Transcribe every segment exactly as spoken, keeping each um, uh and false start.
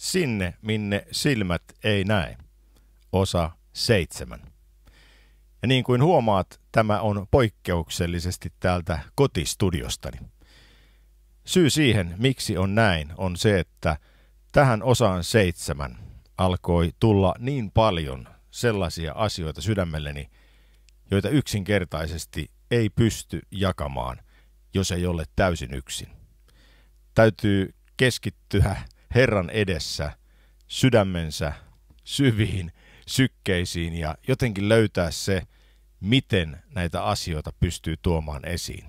Sinne, minne silmät ei näe. Osa seitsemän. Ja niin kuin huomaat, tämä on poikkeuksellisesti täältä kotistudiostani. Syy siihen, miksi on näin, on se, että tähän osaan seitsemän alkoi tulla niin paljon sellaisia asioita sydämelleni, joita yksinkertaisesti ei pysty jakamaan, jos ei ole täysin yksin. Täytyy keskittyä Herran edessä sydämensä syviin sykkeisiin ja jotenkin löytää se, miten näitä asioita pystyy tuomaan esiin.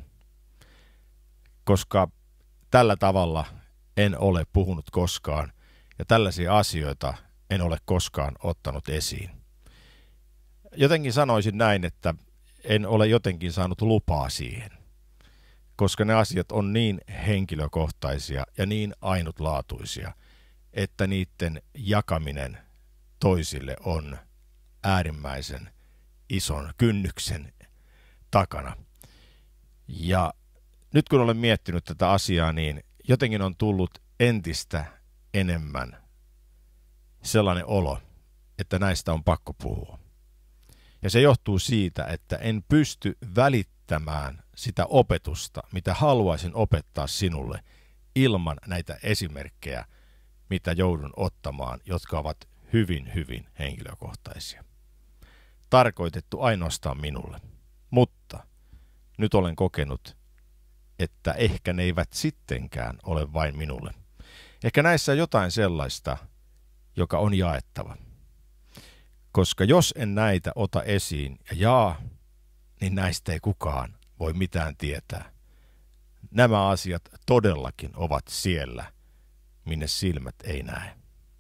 Koska tällä tavalla en ole puhunut koskaan ja tällaisia asioita en ole koskaan ottanut esiin. Jotenkin sanoisin näin, että en ole jotenkin saanut lupaa siihen, koska ne asiat on niin henkilökohtaisia ja niin ainutlaatuisia, että niiden jakaminen toisille on äärimmäisen ison kynnyksen takana. Ja nyt kun olen miettinyt tätä asiaa, niin jotenkin on tullut entistä enemmän sellainen olo, että näistä on pakko puhua. Ja se johtuu siitä, että en pysty välittämään sitä opetusta, mitä haluaisin opettaa sinulle, ilman näitä esimerkkejä, mitä joudun ottamaan, jotka ovat hyvin, hyvin henkilökohtaisia. Tarkoitettu ainoastaan minulle, mutta nyt olen kokenut, että ehkä ne eivät sittenkään ole vain minulle. Ehkä näissä on jotain sellaista, joka on jaettava. Koska jos en näitä ota esiin ja jaa, niin näistä ei kukaan voi mitään tietää. Nämä asiat todellakin ovat siellä, minne silmät ei näe.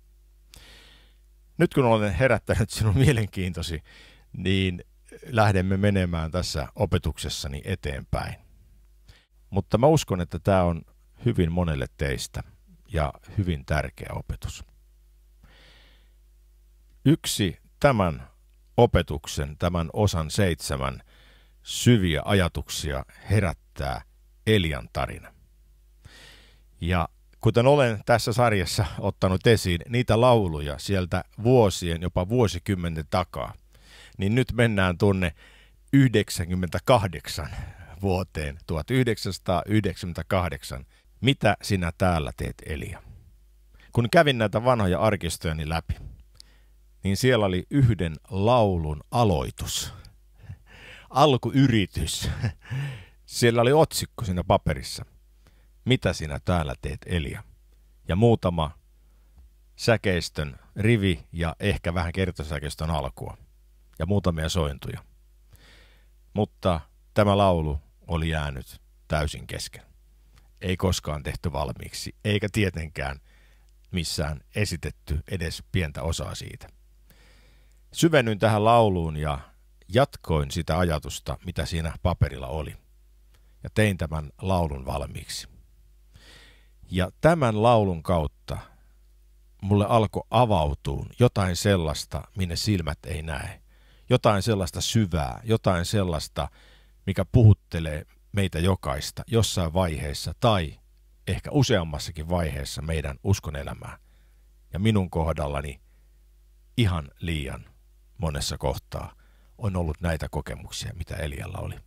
Nyt kun olen herättänyt sinun mielenkiintosi, niin lähdemme menemään tässä opetuksessani eteenpäin. Mutta mä uskon, että tämä on hyvin monelle teistä ja hyvin tärkeä opetus. Yksi tämän opetuksen, tämän osan seitsemän syviä ajatuksia herättää Elian tarina. Ja kuten olen tässä sarjassa ottanut esiin niitä lauluja sieltä vuosien, jopa vuosikymmenten takaa, niin nyt mennään tuonne yhdeksänkymmentäkahdeksan vuoteen, tuhatyhdeksänsataayhdeksänkymmentäkahdeksan. Mitä sinä täällä teet, Elia? Kun kävin näitä vanhoja arkistojani läpi, niin siellä oli yhden laulun aloitus, alkuyritys. Siellä oli otsikko siinä paperissa. Mitä sinä täällä teet, Elia? Ja muutama säkeistön rivi ja ehkä vähän kertosäkeistön alkua. Ja muutamia sointuja. Mutta tämä laulu oli jäänyt täysin kesken. Ei koskaan tehty valmiiksi, eikä tietenkään missään esitetty edes pientä osaa siitä. Syvennyin tähän lauluun ja jatkoin sitä ajatusta, mitä siinä paperilla oli. Ja tein tämän laulun valmiiksi. Ja tämän laulun kautta mulle alkoi avautua jotain sellaista, minne silmät ei näe. Jotain sellaista syvää, jotain sellaista, mikä puhuttelee meitä jokaista jossain vaiheessa tai ehkä useammassakin vaiheessa meidän uskonelämää. Ja minun kohdallani ihan liian monessa kohtaa on ollut näitä kokemuksia, mitä Elialla oli.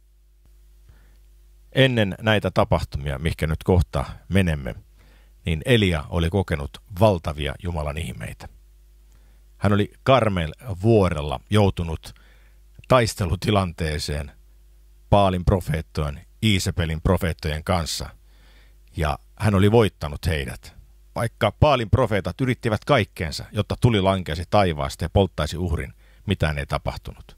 Ennen näitä tapahtumia, mihinkä nyt kohta menemme, niin Elia oli kokenut valtavia Jumalan ihmeitä. Hän oli Karmel-vuorella joutunut taistelutilanteeseen Baalin profeettojen, Iisabelin profeettojen kanssa, ja hän oli voittanut heidät. Vaikka Baalin profeetat yrittivät kaikkeensa, jotta tuli lankeasi taivaasta ja polttaisi uhrin, mitään ei tapahtunut.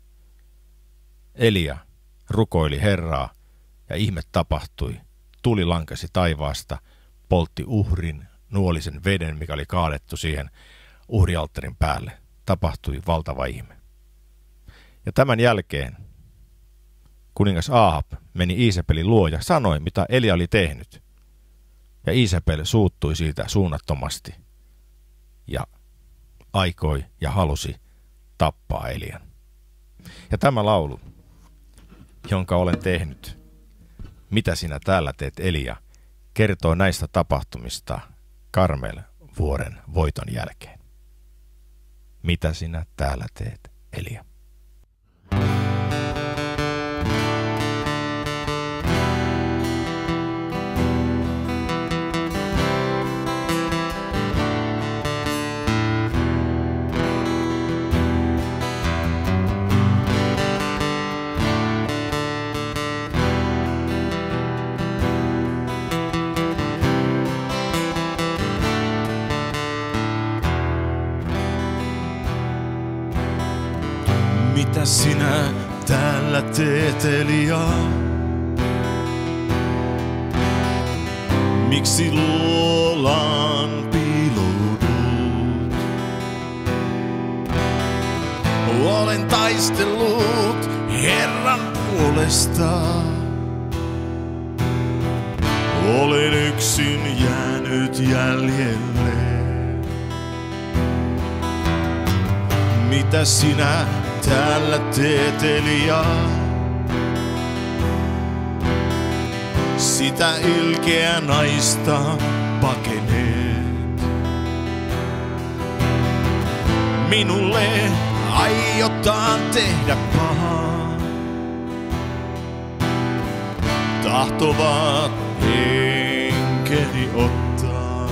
Elia rukoili Herraa, ja ihme tapahtui. Tuli lankesi taivaasta, poltti uhrin, nuoli sen veden, mikä oli kaadettu siihen uhrialttarin päälle. Tapahtui valtava ihme. Ja tämän jälkeen kuningas Aahab meni Iisabelin luo ja sanoi, mitä Elia oli tehnyt. Ja Iisabel suuttui siitä suunnattomasti ja aikoi ja halusi tappaa Elian. Ja tämä laulu, jonka olen tehnyt, mitä sinä täällä teet, Elia, kertoo näistä tapahtumista Karmel vuoren voiton jälkeen. Mitä sinä täällä teet, Elia? Mitä sinä täällä teet, Elia? Miksi luolaan piiloudut? Olen taistellut Herran puolesta. Olen yksin jäänyt jäljelle. Mitä sinä täällä teet, Elia? Sitä ilkeä naista pakeneet. Minulle aiotaan tehdä pahaa. Tahtovat henkeni ottaa.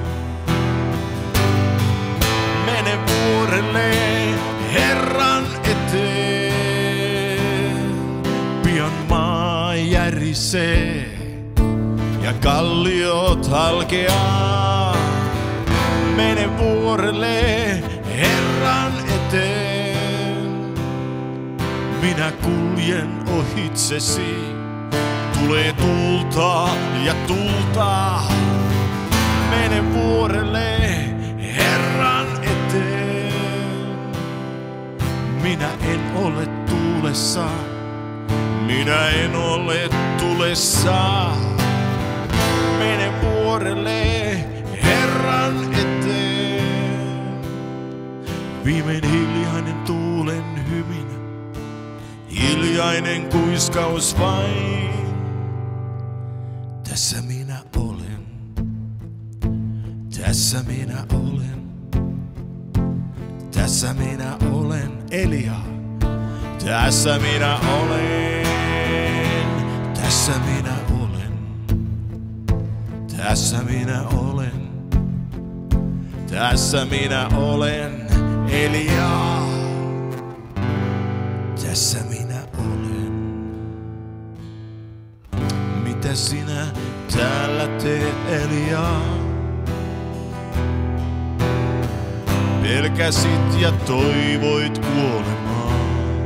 Mene vuorelle Herran eteen. Pian maa järisee ja kalliot halkeaa. Mene vuorelle Herran eteen. Minä kuljen ohitsesi. Tulee tulta ja tulta. Mene vuorelle Herran eteen. Minä en ole tuulessa. Minä en ole tulessa. Mene vuorelle Herran eteen. Viimein hiljainen tuulen hyminä. Hiljainen kuiskaus vain. Tässä minä olen. Tässä minä olen. Tässä minä olen, Elia. Tässä minä olen. Tässä minä olen. Tässä minä olen. Tässä minä olen, Elia. Tässä minä olen. Mitä sinä täällä teet, Elia? Pelkäsit ja toivoit kuolemaa.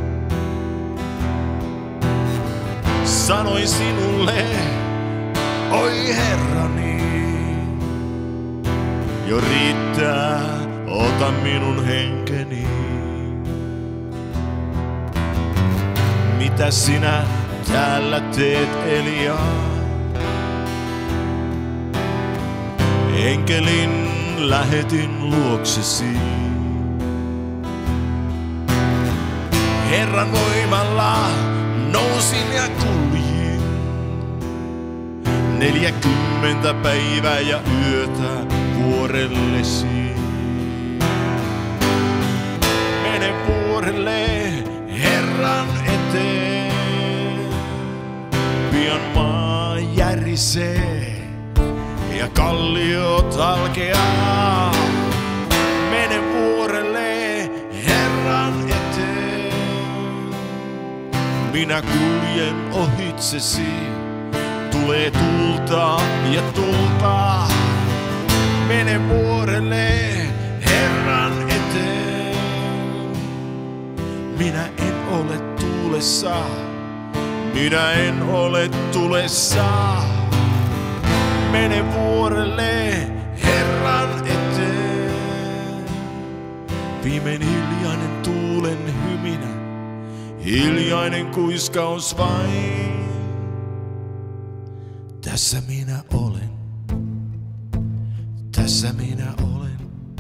Sanoin sinulle, oi Herrani, jo riittää, ota minun henkeni. Mitä sinä täällä teet, Elia? Enkelin lähetin luoksesi. Herran voimalla nousin ja kuljin. Neljäkymmentä päivää ja yötä vuorellesi. Mene vuorelle Herran eteen. Pian maa järisee ja kalliot halkeaa. Mene vuorelle Herran eteen. Minä kuljen ohitsesi. Tulee tulta ja tulta. Mene vuorelle Herran eteen. Minä en ole tuulessa. Minä en ole tulessa. Mene vuorelle Herran eteen. Viimein hiljainen tuulen hyminä. Hiljainen kuiskaus vain. Tässä minä olen. Tässä minä olen.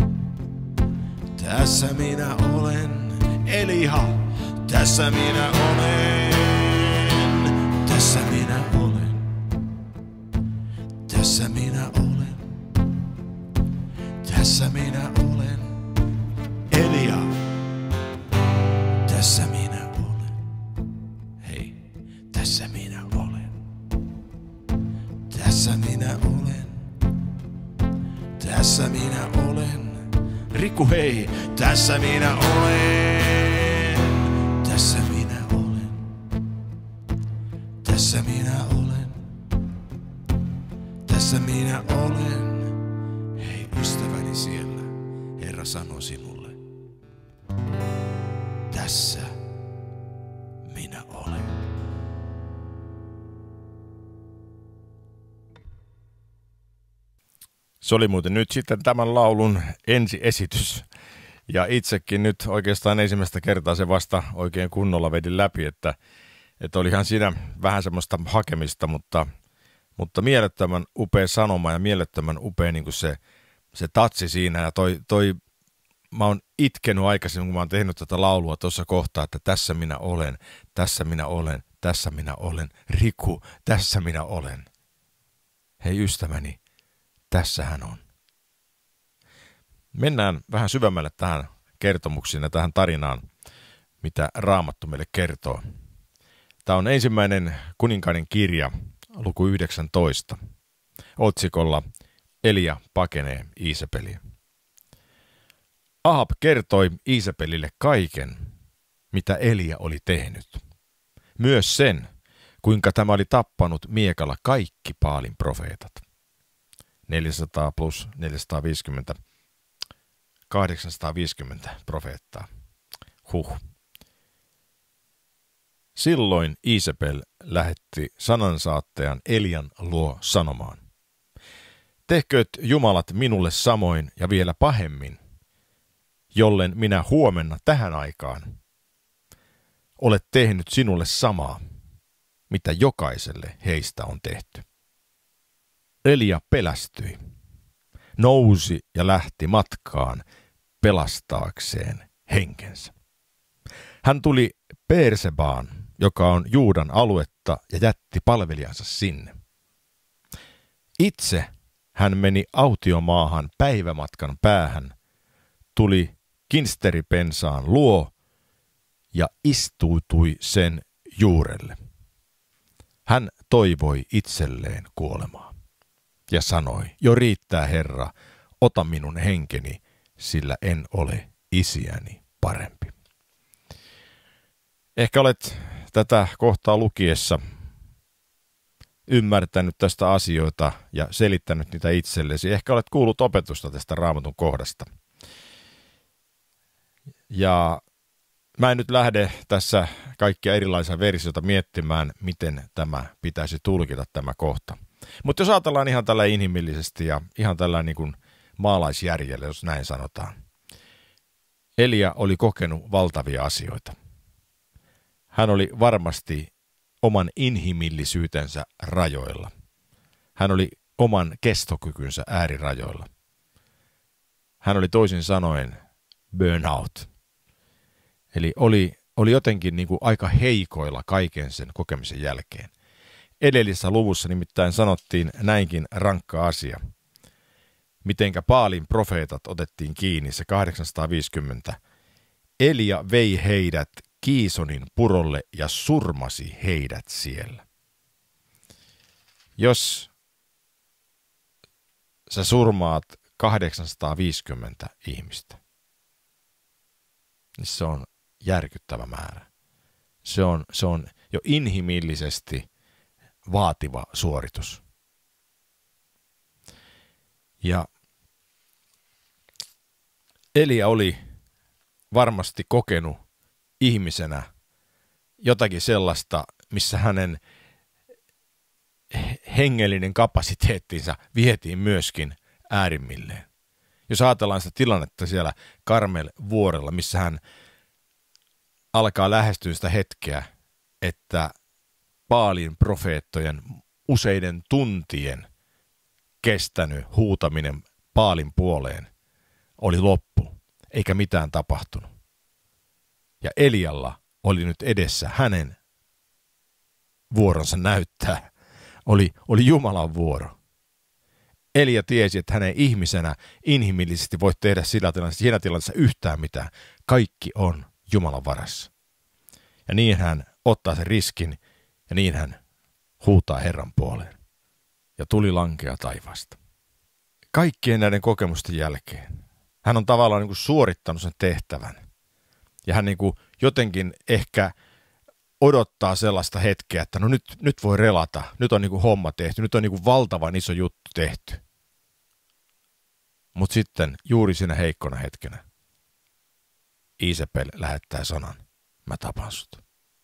Tässä minä olen. Elia. Tässä minä olen. Tässä minä olen. Tässä minä olen. tässä minä olen. Elia, tässä minä olen. Hei, tässä minä olen. Tässä minä olen. Tässä minä olen. Riku, hei, tässä minä olen. Tässä minä olen. Tässä minä olen. Tässä minä olen. Hei, ystäväni siellä, Herra sanoo sinulle. Tässä minä olen. Se oli muuten nyt sitten tämän laulun ensiesitys. Ja itsekin nyt oikeastaan ensimmäistä kertaa se vasta oikein kunnolla vedin läpi, että, että olihan siinä vähän semmoista hakemista, mutta, mutta mielettömän upea sanoma ja mielettömän upea niin kuin se, se tatsi siinä. Ja toi, toi, mä oon itkenyt aikaisemmin, kun mä oon tehnyt tätä laulua tuossa kohtaa, että tässä minä olen, tässä minä olen, tässä minä olen. Riku, tässä minä olen. Hei ystäväni, tässä hän on. Mennään vähän syvemmälle tähän kertomuksiin ja tähän tarinaan, mitä Raamattu meille kertoo. Tämä on ensimmäinen kuninkaiden kirja, luku yhdeksäntoista, otsikolla Elia pakenee Iisabeliä. Ahab kertoi Iisabelille kaiken, mitä Elia oli tehnyt. Myös sen, kuinka tämä oli tappanut miekalla kaikki Baalin profeetat. neljäsataa plus neljäsataaviisikymmentä, kahdeksansataaviisikymmentä profeettaa. Huh. Silloin Iisabel lähetti sanansaattajan Elian luo sanomaan. Tehkööt jumalat minulle samoin ja vielä pahemmin, jollen minä huomenna tähän aikaan olet tehnyt sinulle samaa, mitä jokaiselle heistä on tehty. Elia pelästyi, nousi ja lähti matkaan pelastaakseen henkensä. Hän tuli Beersebaan, joka on Juudan aluetta, ja jätti palvelijansa sinne. Itse hän meni autiomaahan päivämatkan päähän, tuli kinsteripensaan luo ja istuutui sen juurelle. Hän toivoi itselleen kuolemaa ja sanoi, jo riittää Herra, ota minun henkeni, sillä en ole isiäni parempi. Ehkä olet tätä kohtaa lukiessa ymmärtänyt tästä asioita ja selittänyt niitä itsellesi. Ehkä olet kuullut opetusta tästä Raamatun kohdasta. Ja mä en nyt lähde tässä kaikkia erilaisia versioita miettimään, miten tämä pitäisi tulkita tämä kohta. Mutta jos ajatellaan ihan tällä inhimillisesti ja ihan tällä niin kuin maalaisjärjellä, jos näin sanotaan. Elia oli kokenut valtavia asioita. Hän oli varmasti oman inhimillisyytensä rajoilla. Hän oli oman kestokykynsä äärirajoilla. Hän oli toisin sanoen burnout. Eli oli, oli jotenkin niin kuin aika heikoilla kaiken sen kokemisen jälkeen. Edellisessä luvussa nimittäin sanottiin näinkin rankka asia. Mitenkä Baalin profeetat otettiin kiinni, se kahdeksansataaviisikymmentä. Elia vei heidät Kiisonin purolle ja surmasi heidät siellä. Jos sä surmaat kahdeksansataaviisikymmentä ihmistä, niin se on järkyttävä määrä. Se on, se on jo inhimillisesti vaativa suoritus. Ja Elia oli varmasti kokenut ihmisenä jotakin sellaista, missä hänen hengellinen kapasiteettinsa vietiin myöskin äärimmilleen. Jos ajatellaan sitä tilannetta siellä Karmel-vuorella, missä hän alkaa lähestyä sitä hetkeä, että Baalin profeettojen useiden tuntien kestänyt huutaminen Baalin puoleen oli loppu, eikä mitään tapahtunut. Ja Elialla oli nyt edessä hänen vuoronsa näyttää. Oli, oli Jumalan vuoro. Elia tiesi, että hän ei ihmisenä inhimillisesti voi tehdä sillä tilanteessa, siinä tilanteessa yhtään mitään. Kaikki on Jumalan varassa. Ja niin hän ottaa sen riskin ja niin hän huutaa Herran puoleen. Ja tuli lankea taivaasta. Kaikkien näiden kokemusten jälkeen hän on tavallaan niin kuin suorittanut sen tehtävän. Ja hän niin kuin jotenkin ehkä odottaa sellaista hetkeä, että no nyt, nyt voi relata, nyt on niin kuin homma tehty, nyt on niin kuin valtavan iso juttu tehty. Mutta sitten juuri siinä heikkona hetkenä Iisabel lähettää sanan, mä tapan sut.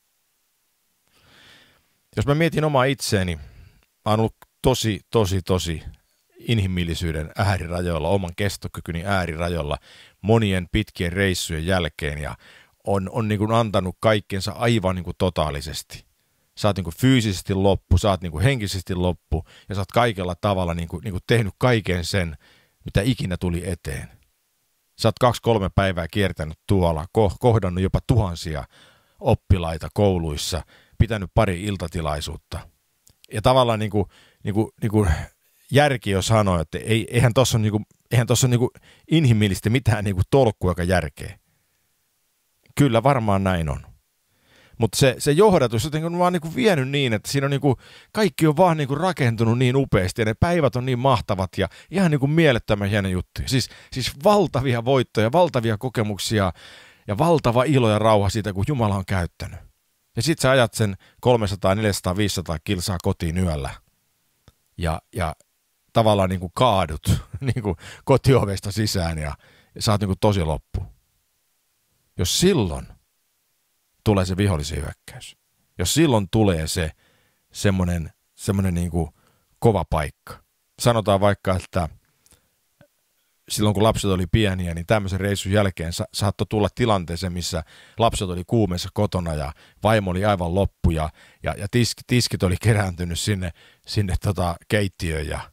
Jos mä mietin omaa itseäni, mä oon ollut tosi, tosi, tosi inhimillisyyden äärirajoilla, oman kestokykyni äärirajoilla monien pitkien reissujen jälkeen ja on, on niin kuin antanut kaikkensa aivan niin kuin totaalisesti. Sä oot niin kuin fyysisesti loppu, sä oot niin kuin henkisesti loppu ja sä oot kaikella tavalla niin kuin, niin kuin tehnyt kaiken sen, mitä ikinä tuli eteen. Sä oot kaksi kolme päivää kiertänyt tuolla, kohdannut jopa tuhansia oppilaita kouluissa, pitänyt pari iltatilaisuutta. Ja tavallaan niin kuin, niin kuin, niin kuin järki jo sanoo, että ei, eihän tuossa ole, niin kuin, eihän tossa ole niin kuin inhimillisesti mitään niin kuin tolkkua, joka järkeä. Kyllä varmaan näin on. Mutta se, se johdatus jotenkin on vaan niin kuin vienyt niin, että siinä on niin kuin, kaikki on vaan niin kuin rakentunut niin upeasti ja ne päivät on niin mahtavat ja ihan niin kuin mielettömän hieno juttu. Siis, siis valtavia voittoja, valtavia kokemuksia ja valtava ilo ja rauha siitä, kun Jumala on käyttänyt. Ja sit sä ajat sen kolmesataa, neljäsataa, viisisataa kilsaa kotiin yöllä ja, ja tavallaan niin kuin kaadut niin kuin kotiovesta sisään ja, ja sä oot niin kuin tosi loppu. Jos silloin tulee se vihollisen hyökkäys, jos silloin tulee se semmoinen, semmoinen niin kuin kova paikka. Sanotaan vaikka, että silloin kun lapset oli pieniä, niin tämmöisen reissun jälkeen sa- saattoi tulla tilanteeseen, missä lapset oli kuumeessa kotona ja vaimo oli aivan loppu ja, ja, ja tisk- tiskit oli kerääntynyt sinne, sinne tota keittiöön. Ja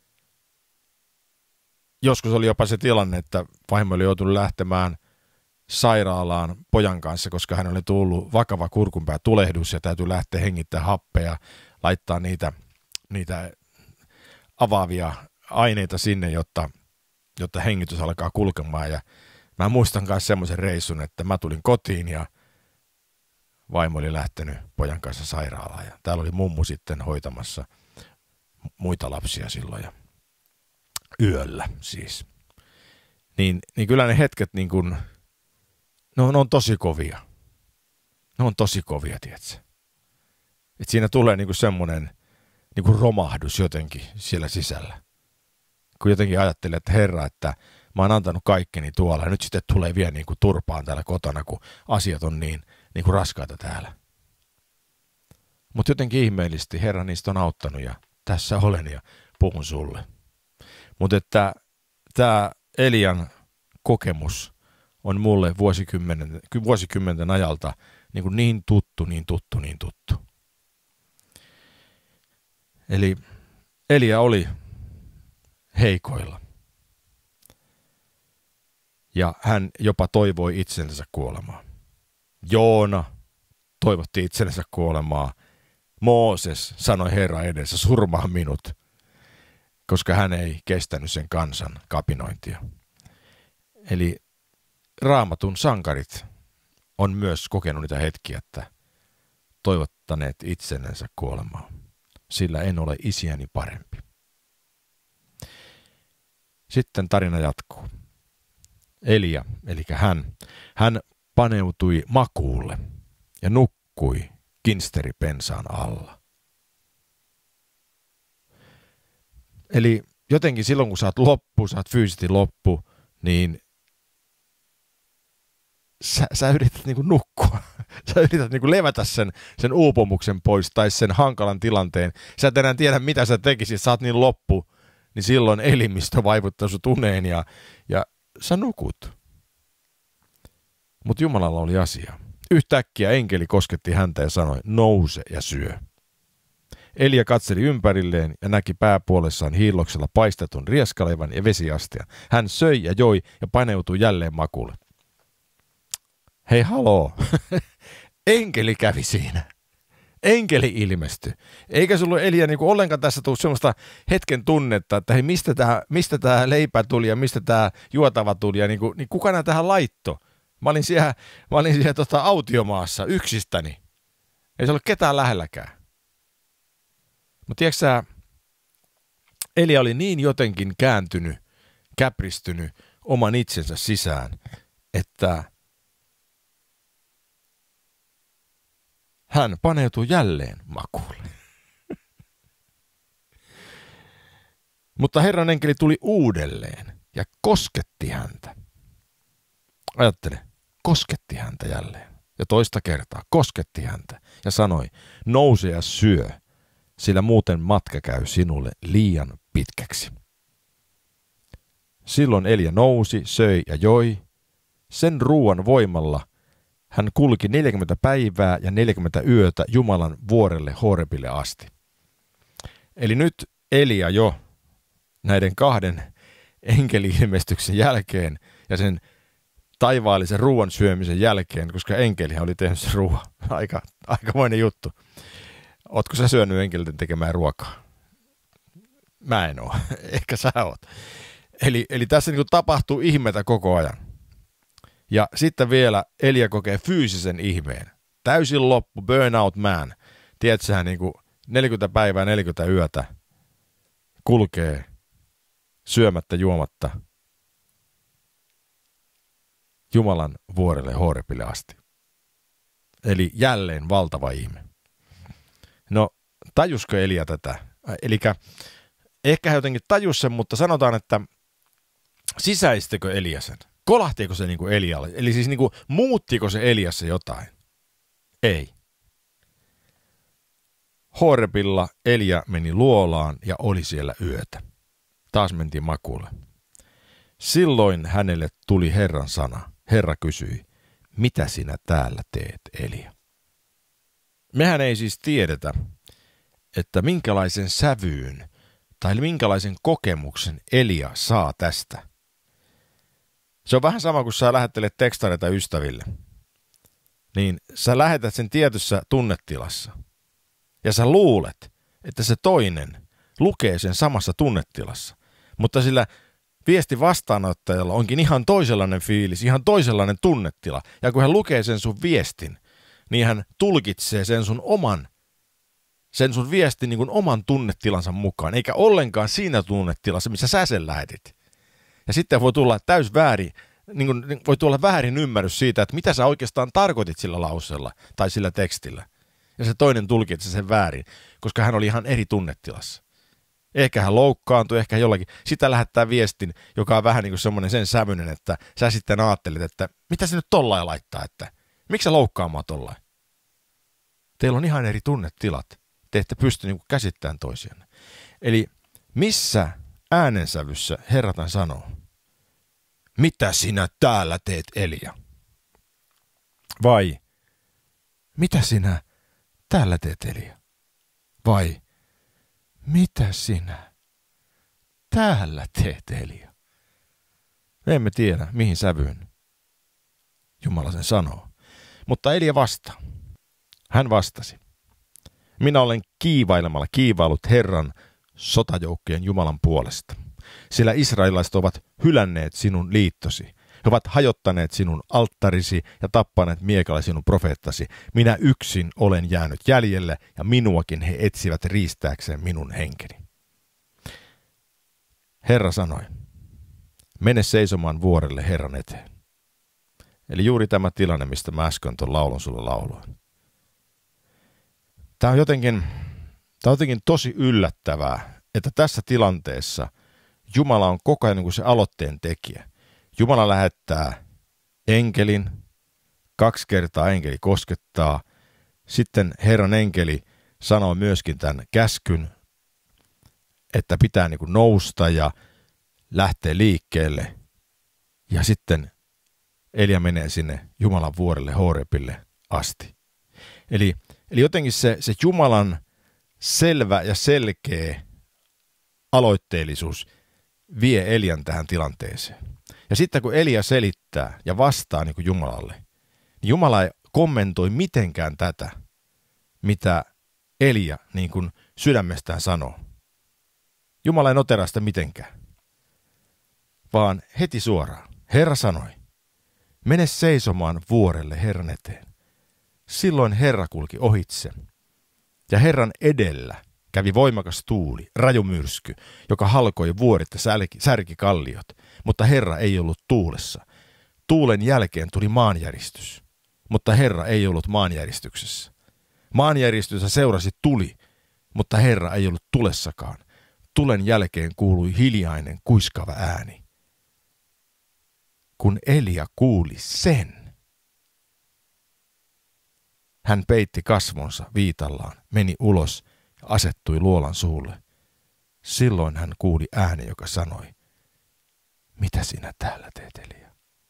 joskus oli jopa se tilanne, että vaimo oli joutunut lähtemään sairaalaan pojan kanssa, koska hän oli tullut vakava kurkunpää tulehdus ja täytyy lähteä hengittämään happea, laittaa niitä, niitä avaavia aineita sinne, jotta, jotta hengitys alkaa kulkemaan. Ja mä muistan myös semmoisen reissun, että mä tulin kotiin ja vaimo oli lähtenyt pojan kanssa sairaalaan. Ja täällä oli mummu sitten hoitamassa muita lapsia silloin ja yöllä siis. Niin, niin kyllä ne hetket niin kuin No, ne on tosi kovia. Ne on tosi kovia, tietsä. Että siinä tulee niinku semmoinen niinku romahdus jotenkin siellä sisällä. Kun jotenkin ajattelee, että Herra, että mä oon antanut kaikkeni tuolla ja nyt sitten tulee vielä niinku turpaan täällä kotona, kun asiat on niin niinku raskaita täällä. Mutta jotenkin ihmeellisesti Herra niistä on auttanut ja tässä olen ja puhun sulle. Mutta että tämä Elian kokemus on mulle vuosikymmenen, vuosikymmenten ajalta niin, kuin niin tuttu, niin tuttu, niin tuttu. Eli Elia oli heikoilla. Ja hän jopa toivoi itsensä kuolemaa. Joona toivotti itsensä kuolemaa. Mooses sanoi Herran edessä, surmaa minut, koska hän ei kestänyt sen kansan kapinointia. Eli Raamatun sankarit on myös kokenut niitä hetkiä, että toivottaneet itsellensä kuolemaa, sillä en ole isiäni parempi. Sitten tarina jatkuu. Elia, eli hän, hän paneutui makuulle ja nukkui kinsteripensan alla. Eli jotenkin silloin, kun sä oot loppu, sä oot fyysisesti loppu, niin Sä, sä yrität niinku nukkua. Sä yrität niinku levätä sen, sen uupumuksen pois tai sen hankalan tilanteen. Sä et enää tiedä, mitä sä tekisit. Sä oot niin loppu, niin silloin elimistö vaivuttaa sut uneen ja, ja sä nukut. Mutta Jumalalla oli asia. Yhtäkkiä enkeli kosketti häntä ja sanoi, nouse ja syö. Elia katseli ympärilleen ja näki pääpuolessaan hiilloksella paistetun rieskalevan ja vesiastian. Hän söi ja joi ja paneutui jälleen makuulle. Hei haloo, enkeli kävi siinä. Enkeli ilmestyi. Eikä sulla Elia niin kuin ollenkaan tässä tule semmoista hetken tunnetta, että hei, mistä tämä mistä tää leipä tuli ja mistä tämä juotava tuli ja niin, kuin, niin kuka nämä tähän laitto? Mä olin siellä, mä olin siellä tota, autiomaassa yksistäni. Ei se ollut ketään lähelläkään. Mutta tiedätkö sä, Elia oli niin jotenkin kääntynyt, käpristynyt oman itsensä sisään, että hän paneutui jälleen makuulle. Mutta Herran enkeli tuli uudelleen ja kosketti häntä. Ajattele, kosketti häntä jälleen. Ja toista kertaa kosketti häntä ja sanoi, nouse ja syö, sillä muuten matka käy sinulle liian pitkäksi. Silloin Elia nousi, söi ja joi. Sen ruoan voimalla hän kulki neljäkymmentä päivää ja neljäkymmentä yötä Jumalan vuorelle Horebille asti. Eli nyt Elia jo näiden kahden enkeli-ilmestyksen jälkeen ja sen taivaallisen ruoan syömisen jälkeen, koska enkelihän oli tehnyt sen ruoan. Aika, aikamoinen juttu. Ootko sä syönyt enkelten tekemään ruokaa? Mä en oo. Ehkä sä oot. Eli, eli tässä niin kuin tapahtuu ihmeitä koko ajan. Ja sitten vielä Elia kokee fyysisen ihmeen. Täysin loppu, burnout man. Tiedätkö sä, niin kuin neljäkymmentä päivää, neljäkymmentä yötä kulkee syömättä, juomatta Jumalan vuorelle Horebille asti. Eli jälleen valtava ihme. No, tajusko Elia tätä? Elikkä ehkä hän jotenkin tajus sen, mutta sanotaan, että sisäistikö Elia sen? Kolahtiiko se niin kuin Elialle? Eli siis niin kuin, muuttiko se Eliassa jotain? Ei. Horebilla Elia meni luolaan ja oli siellä yötä. Taas mentiin makuulle. Silloin hänelle tuli Herran sana. Herra kysyi, mitä sinä täällä teet, Elia? Mehän ei siis tiedetä, että minkälaisen sävyyn tai minkälaisen kokemuksen Elia saa tästä. Se on vähän sama, kun sä lähettelet tekstareita ystäville. Niin sä lähetät sen tietyssä tunnetilassa. Ja sä luulet, että se toinen lukee sen samassa tunnetilassa. Mutta sillä viesti vastaanottajalla onkin ihan toisenlainen fiilis, ihan toisenlainen tunnetila. Ja kun hän lukee sen sun viestin, niin hän tulkitsee sen sun oman, sen sun viestin niin kuin oman tunnetilansa mukaan, eikä ollenkaan siinä tunnetilassa, missä sä sen lähetit. Ja sitten voi tulla täys väärin, niin kuin, voi tulla väärin ymmärrys siitä, että mitä sä oikeastaan tarkoitit sillä lauseella tai sillä tekstillä. Ja se toinen tulkitsi sen väärin, koska hän oli ihan eri tunnetilassa. Ehkä hän loukkaantui, ehkä jollakin. Sitä lähettää viestin, joka on vähän niin kuin semmoinen sen sävyinen, että sä sitten ajattelet, että mitä se nyt tollain laittaa, että miksi sä loukkaamaan tollain? Teillä on ihan eri tunnetilat. Te ette pysty niin kuin käsittämään toisianne. Eli missä äänensävyssä Herratan sanoo, mitä sinä täällä teet, Elia? Vai mitä sinä täällä teet, Elia? Vai mitä sinä täällä teet, Elia? Me emme tiedä, mihin sävyyn Jumala sen sanoo. Mutta Elia vastaa. Hän vastasi. Minä olen kiivailemalla kiivailut Herran sotajoukkojen Jumalan puolesta, sillä israelilaiset ovat hylänneet sinun liittosi. He ovat hajottaneet sinun alttarisi ja tappaneet miekalla sinun profeettasi. Minä yksin olen jäänyt jäljelle ja minuakin he etsivät riistääkseen minun henkeni. Herra sanoi, mene seisomaan vuorelle Herran eteen. Eli juuri tämä tilanne, mistä mä äsken tuon laulun sulle lauloin. Tämä on jotenkin, tämä on jotenkin tosi yllättävää, että tässä tilanteessa Jumala on koko ajan niin kuin se aloitteen tekijä. Jumala lähettää enkelin, kaksi kertaa enkeli koskettaa, sitten Herran enkeli sanoo myöskin tämän käskyn, että pitää niin kuin nousta ja lähteä liikkeelle. Ja sitten Elia menee sinne Jumalan vuorelle Horebille asti. Eli, eli jotenkin se, se Jumalan selvä ja selkeä aloitteellisuus vie Elian tähän tilanteeseen. Ja sitten kun Elia selittää ja vastaa niin kuin Jumalalle, niin Jumala ei kommentoi mitenkään tätä, mitä Elia niin kuin sydämestään sanoo. Jumala ei noteraa sitä mitenkään, vaan heti suoraan. Herra sanoi, mene seisomaan vuorelle Herran eteen. Silloin Herra kulki ohitse, ja Herran edellä kävi voimakas tuuli, raju myrsky, joka halkoi vuoret ja särki, särki kalliot, mutta Herra ei ollut tuulessa. Tuulen jälkeen tuli maanjäristys, mutta Herra ei ollut maanjäristyksessä. Maanjäristystä seurasi tuli, mutta Herra ei ollut tulessakaan. Tulen jälkeen kuului hiljainen kuiskava ääni. Kun Elia kuuli sen, hän peitti kasvonsa viitallaan, meni ulos ja asettui luolan suulle. Silloin hän kuuli äänen, joka sanoi, mitä sinä täällä teet, Elia?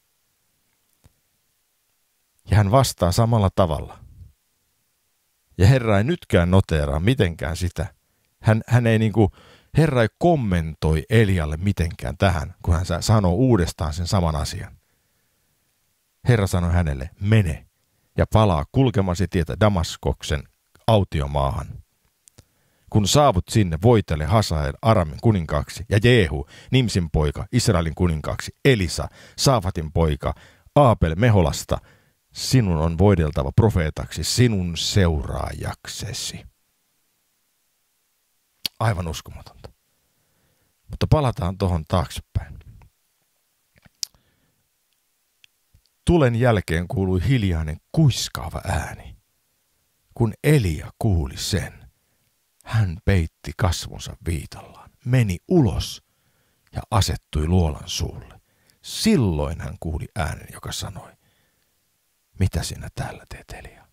Ja hän vastaa samalla tavalla. Ja Herra ei nytkään noteeraa mitenkään sitä. Hän, hän ei niinku, Herra ei kommentoi Elialle mitenkään tähän, kun hän sanoo uudestaan sen saman asian. Herra sanoi hänelle, mene ja palaa kulkemasi tietä Damaskoksen autiomaahan. Kun saavut sinne, voitele Hasael Aramin kuninkaaksi ja Jehu, Nimsin poika, Israelin kuninkaaksi, Elisa, Saafatin poika, Aapel Meholasta, sinun on voideltava profeetaksi sinun seuraajaksesi. Aivan uskomatonta. Mutta palataan tuohon taaksepäin. Tulen jälkeen kuului hiljainen kuiskaava ääni. Kun Elia kuuli sen, hän peitti kasvonsa viitallaan, meni ulos ja asettui luolan suulle. Silloin hän kuuli äänen, joka sanoi, mitä sinä täällä teet, Elia?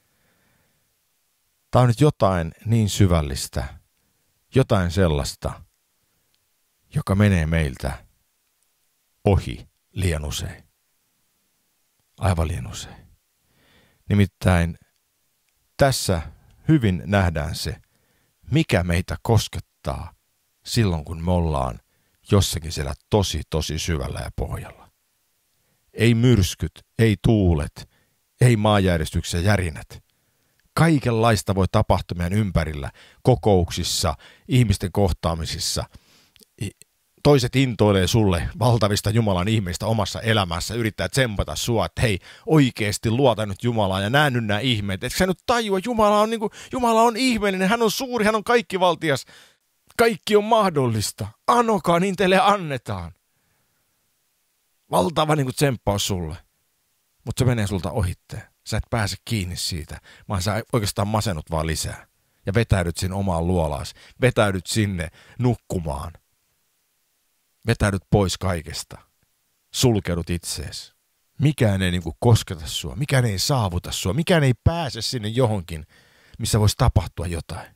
Tämä on nyt jotain niin syvällistä, jotain sellaista, joka menee meiltä ohi liian usein. Aivan liian usein. Nimittäin tässä hyvin nähdään se, mikä meitä koskettaa silloin, kun me ollaan jossakin siellä tosi, tosi syvällä ja pohjalla. Ei myrskyt, ei tuulet, ei maanjäristyksen järinät. Kaikenlaista voi tapahtua meidän ympärillä, kokouksissa, ihmisten kohtaamisissa. Toiset intoilee sulle valtavista Jumalan ihmeistä omassa elämässä, yrittää tsempata sua, että hei, oikeasti luota nyt Jumalaan ja näe nyt nämä ihmeet. Etkö sä nyt tajua, Jumala on, niin kuin, Jumala on ihmeellinen, hän on suuri, hän on kaikkivaltias. Kaikki on mahdollista. Anokaa, niin teille annetaan. Valtava niin kuin tsemppaus sulle. Mutta se menee sulta ohitteen. Sä et pääse kiinni siitä, vaan sä oikeastaan masennut vaan lisää. Ja vetäydyt sinne omaan luolaas. Vetäydyt sinne nukkumaan. Vetäydyt pois kaikesta. Sulkeudut itseesi. Mikään ei niinku kosketa sua. Mikään ei saavuta sua. Mikään ei pääse sinne johonkin, missä voisi tapahtua jotain.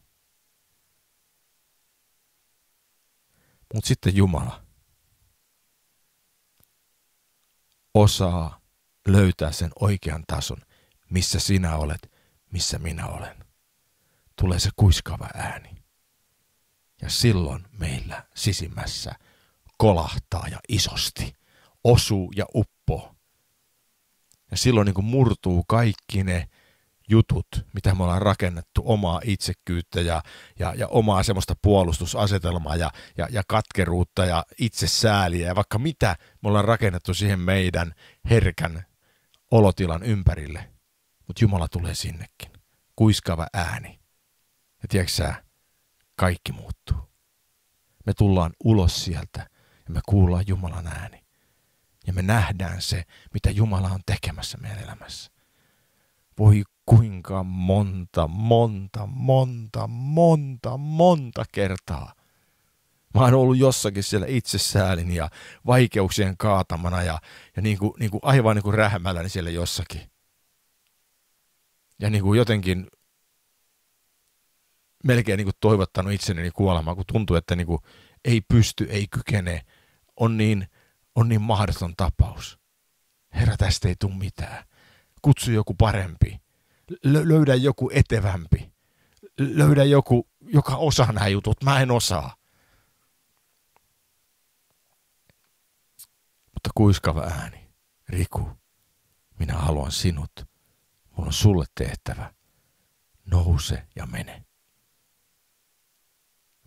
Mutta sitten Jumala osaa löytää sen oikean tason, missä sinä olet, missä minä olen. Tulee se kuiskaava ääni. Ja silloin meillä sisimmässä kolahtaa ja isosti, osuu ja uppoo. Ja silloin niin kuin murtuu kaikki ne jutut, mitä me ollaan rakennettu, omaa itsekkyyttä ja, ja, ja omaa semmoista puolustusasetelmaa ja, ja, ja katkeruutta ja itsesääliä ja vaikka mitä me ollaan rakennettu siihen meidän herkän olotilan ympärille. Mutta Jumala tulee sinnekin. Kuiskaava ääni. Ja tiedätkö sä, kaikki muuttuu. Me tullaan ulos sieltä ja me kuullaan Jumalan ääni. Ja me nähdään se, mitä Jumala on tekemässä meidän elämässä. Voi kuinka monta, monta, monta, monta, monta kertaa. Mä oon ollut jossakin siellä itsesäälin ja vaikeuksien kaatamana ja, ja niin kuin, niin kuin aivan niin kuin rähmälläni siellä jossakin. Ja niin kuin jotenkin melkein niin kuin toivottanut itseni kuolemaan, kun tuntuu, että niin kuin ei pysty, ei kykene, on niin, on niin mahdoton tapaus. Herra, tästä ei tule mitään. Kutsu joku parempi. Lö- löydä joku etevämpi. Löydä joku, joka osaa nämä jutut. Mä en osaa. Mutta kuiskava ääni. Riku, minä haluan sinut. Mulla on sulle tehtävä. Nouse ja mene.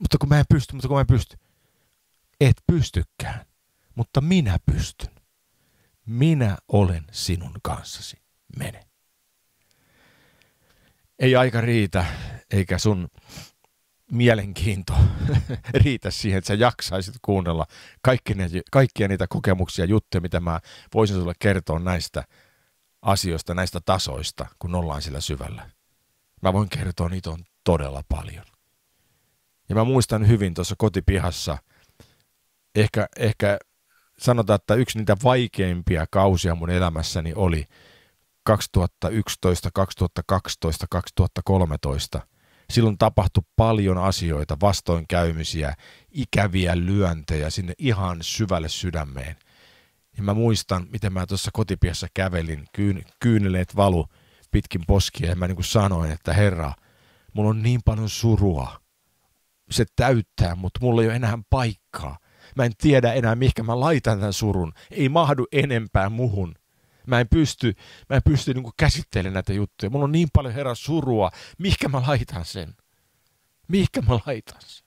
mutta kun mä en pysty, mutta kun mä en pysty. Et pystykään, mutta minä pystyn. Minä olen sinun kanssasi. Mene. Ei aika riitä, eikä sun mielenkiinto riitä siihen, että sä jaksaisit kuunnella kaikki ne, kaikkia niitä kokemuksia, juttuja, mitä mä voisin sulle kertoa näistä asioista, näistä tasoista, kun ollaan sillä syvällä. Mä voin kertoa, niitä on todella paljon. Ja mä muistan hyvin tuossa kotipihassa, ehkä, ehkä sanotaan, että yksi niitä vaikeimpia kausia mun elämässäni oli kaksituhattayksitoista, kaksituhattakaksitoista, kaksituhattakolmetoista. Silloin tapahtui paljon asioita, vastoinkäymisiä, ikäviä lyöntejä sinne ihan syvälle sydämeen. Ja mä muistan, miten mä tuossa kotipihassa kävelin, kyyn, kyyneleet valu pitkin poskia, ja mä niin kuin sanoin, että Herra, mulla on niin paljon surua. Se täyttää, mutta mulla ei ole enää paikkaa. Mä en tiedä enää, mihinkä mä laitan tämän surun. Ei mahdu enempää muhun. Mä en pysty, mä en pysty niin kuin käsittelemään näitä juttuja. Mulla on niin paljon, Herra, surua. Mihinkä mä laitan sen? Mihinkä mä laitan sen?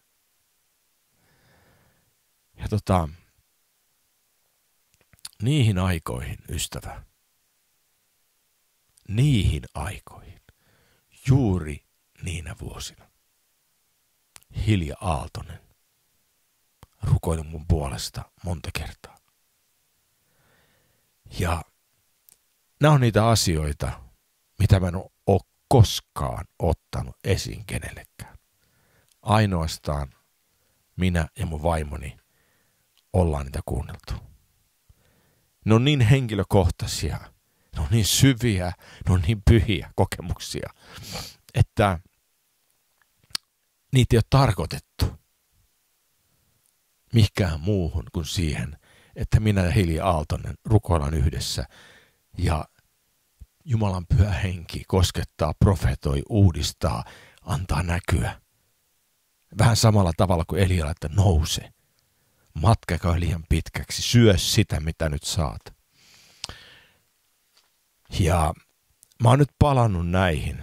Ja tota, niihin aikoihin, ystävä, niihin aikoihin, juuri niinä vuosina, Hilja Aaltonen rukoili mun puolesta monta kertaa. Ja nämä on niitä asioita, mitä mä en ole koskaan ottanut esiin kenellekään. Ainoastaan minä ja mun vaimoni ollaan niitä kuunneltu. Ne on niin henkilökohtaisia, ne on niin syviä, ne on niin pyhiä kokemuksia, että niitä ei ole tarkoitettu mihinkään muuhun kuin siihen, että minä ja Hilja Aaltonen rukoillaan yhdessä ja Jumalan pyhä henki koskettaa, profetoi, uudistaa, antaa näkyä. Vähän samalla tavalla kuin Elialla, että nouse. Matka käy liian pitkäksi, syö sitä, mitä nyt saat. Ja mä oon nyt palannut näihin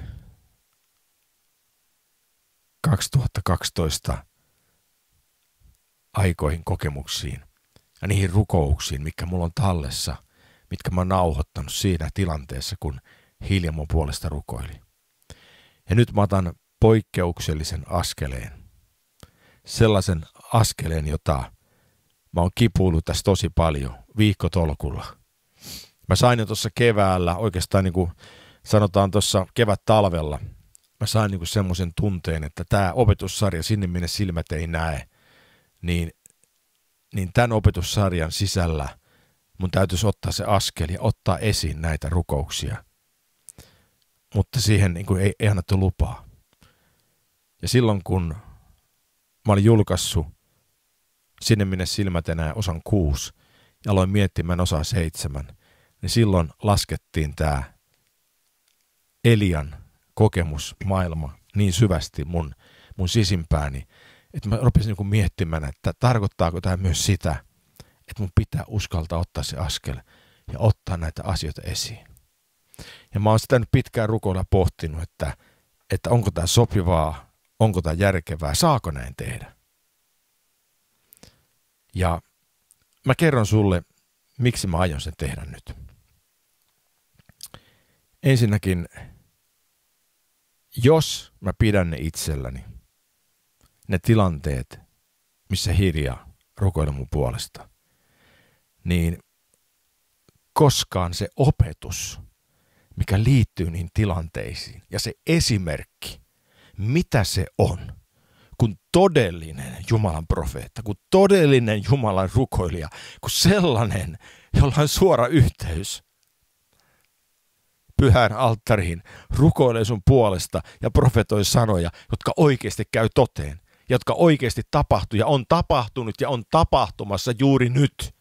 kaksituhattakaksitoista aikoihin kokemuksiin ja niihin rukouksiin, mitkä mulla on tallessa, mitkä mä oon nauhoittanut siinä tilanteessa, kun Hilja mun puolesta rukoili. Ja nyt mä otan poikkeuksellisen askeleen. Sellaisen askeleen, jota mä oon kipuillut tässä tosi paljon viikkotolkulla. Mä sain jo tuossa keväällä, oikeastaan niin kuin sanotaan tuossa kevät-talvella, mä sain niin kuin semmoisen tunteen, että tämä opetussarja Sinne minne silmät ei näe, niin, niin tämän opetussarjan sisällä mun täytyisi ottaa se askel ja ottaa esiin näitä rukouksia. Mutta siihen niin kuin ei, ei annettu lupaa. Ja silloin kun mä olin julkaissut Sinne minne silmät ei näe osan kuusi ja aloin miettimään osaa seitsemän, niin silloin laskettiin tämä Elian kokemusmaailma niin syvästi mun, mun sisimpääni, että mä rupesin niin kuin miettimään, että tarkoittaako tämä myös sitä, että mun pitää uskaltaa ottaa se askel ja ottaa näitä asioita esiin. Ja mä oon sitä nyt pitkään rukoilla pohtinut, että, että onko tämä sopivaa, onko tämä järkevää, saako näin tehdä. Ja mä kerron sulle, miksi mä aion sen tehdä nyt. Ensinnäkin, jos mä pidän ne itselläni, ne tilanteet, missä Hilja rukoili mun puolesta, niin koskaan se opetus, mikä liittyy niihin tilanteisiin ja se esimerkki, mitä se on, kun todellinen Jumalan profeetta, kun todellinen Jumalan rukoilija, kun sellainen, jolla on suora yhteys pyhään alttariin, rukoilee sun puolesta ja profetoi sanoja, jotka oikeasti käy toteen, jotka oikeasti tapahtuu ja on tapahtunut ja on tapahtumassa juuri nyt.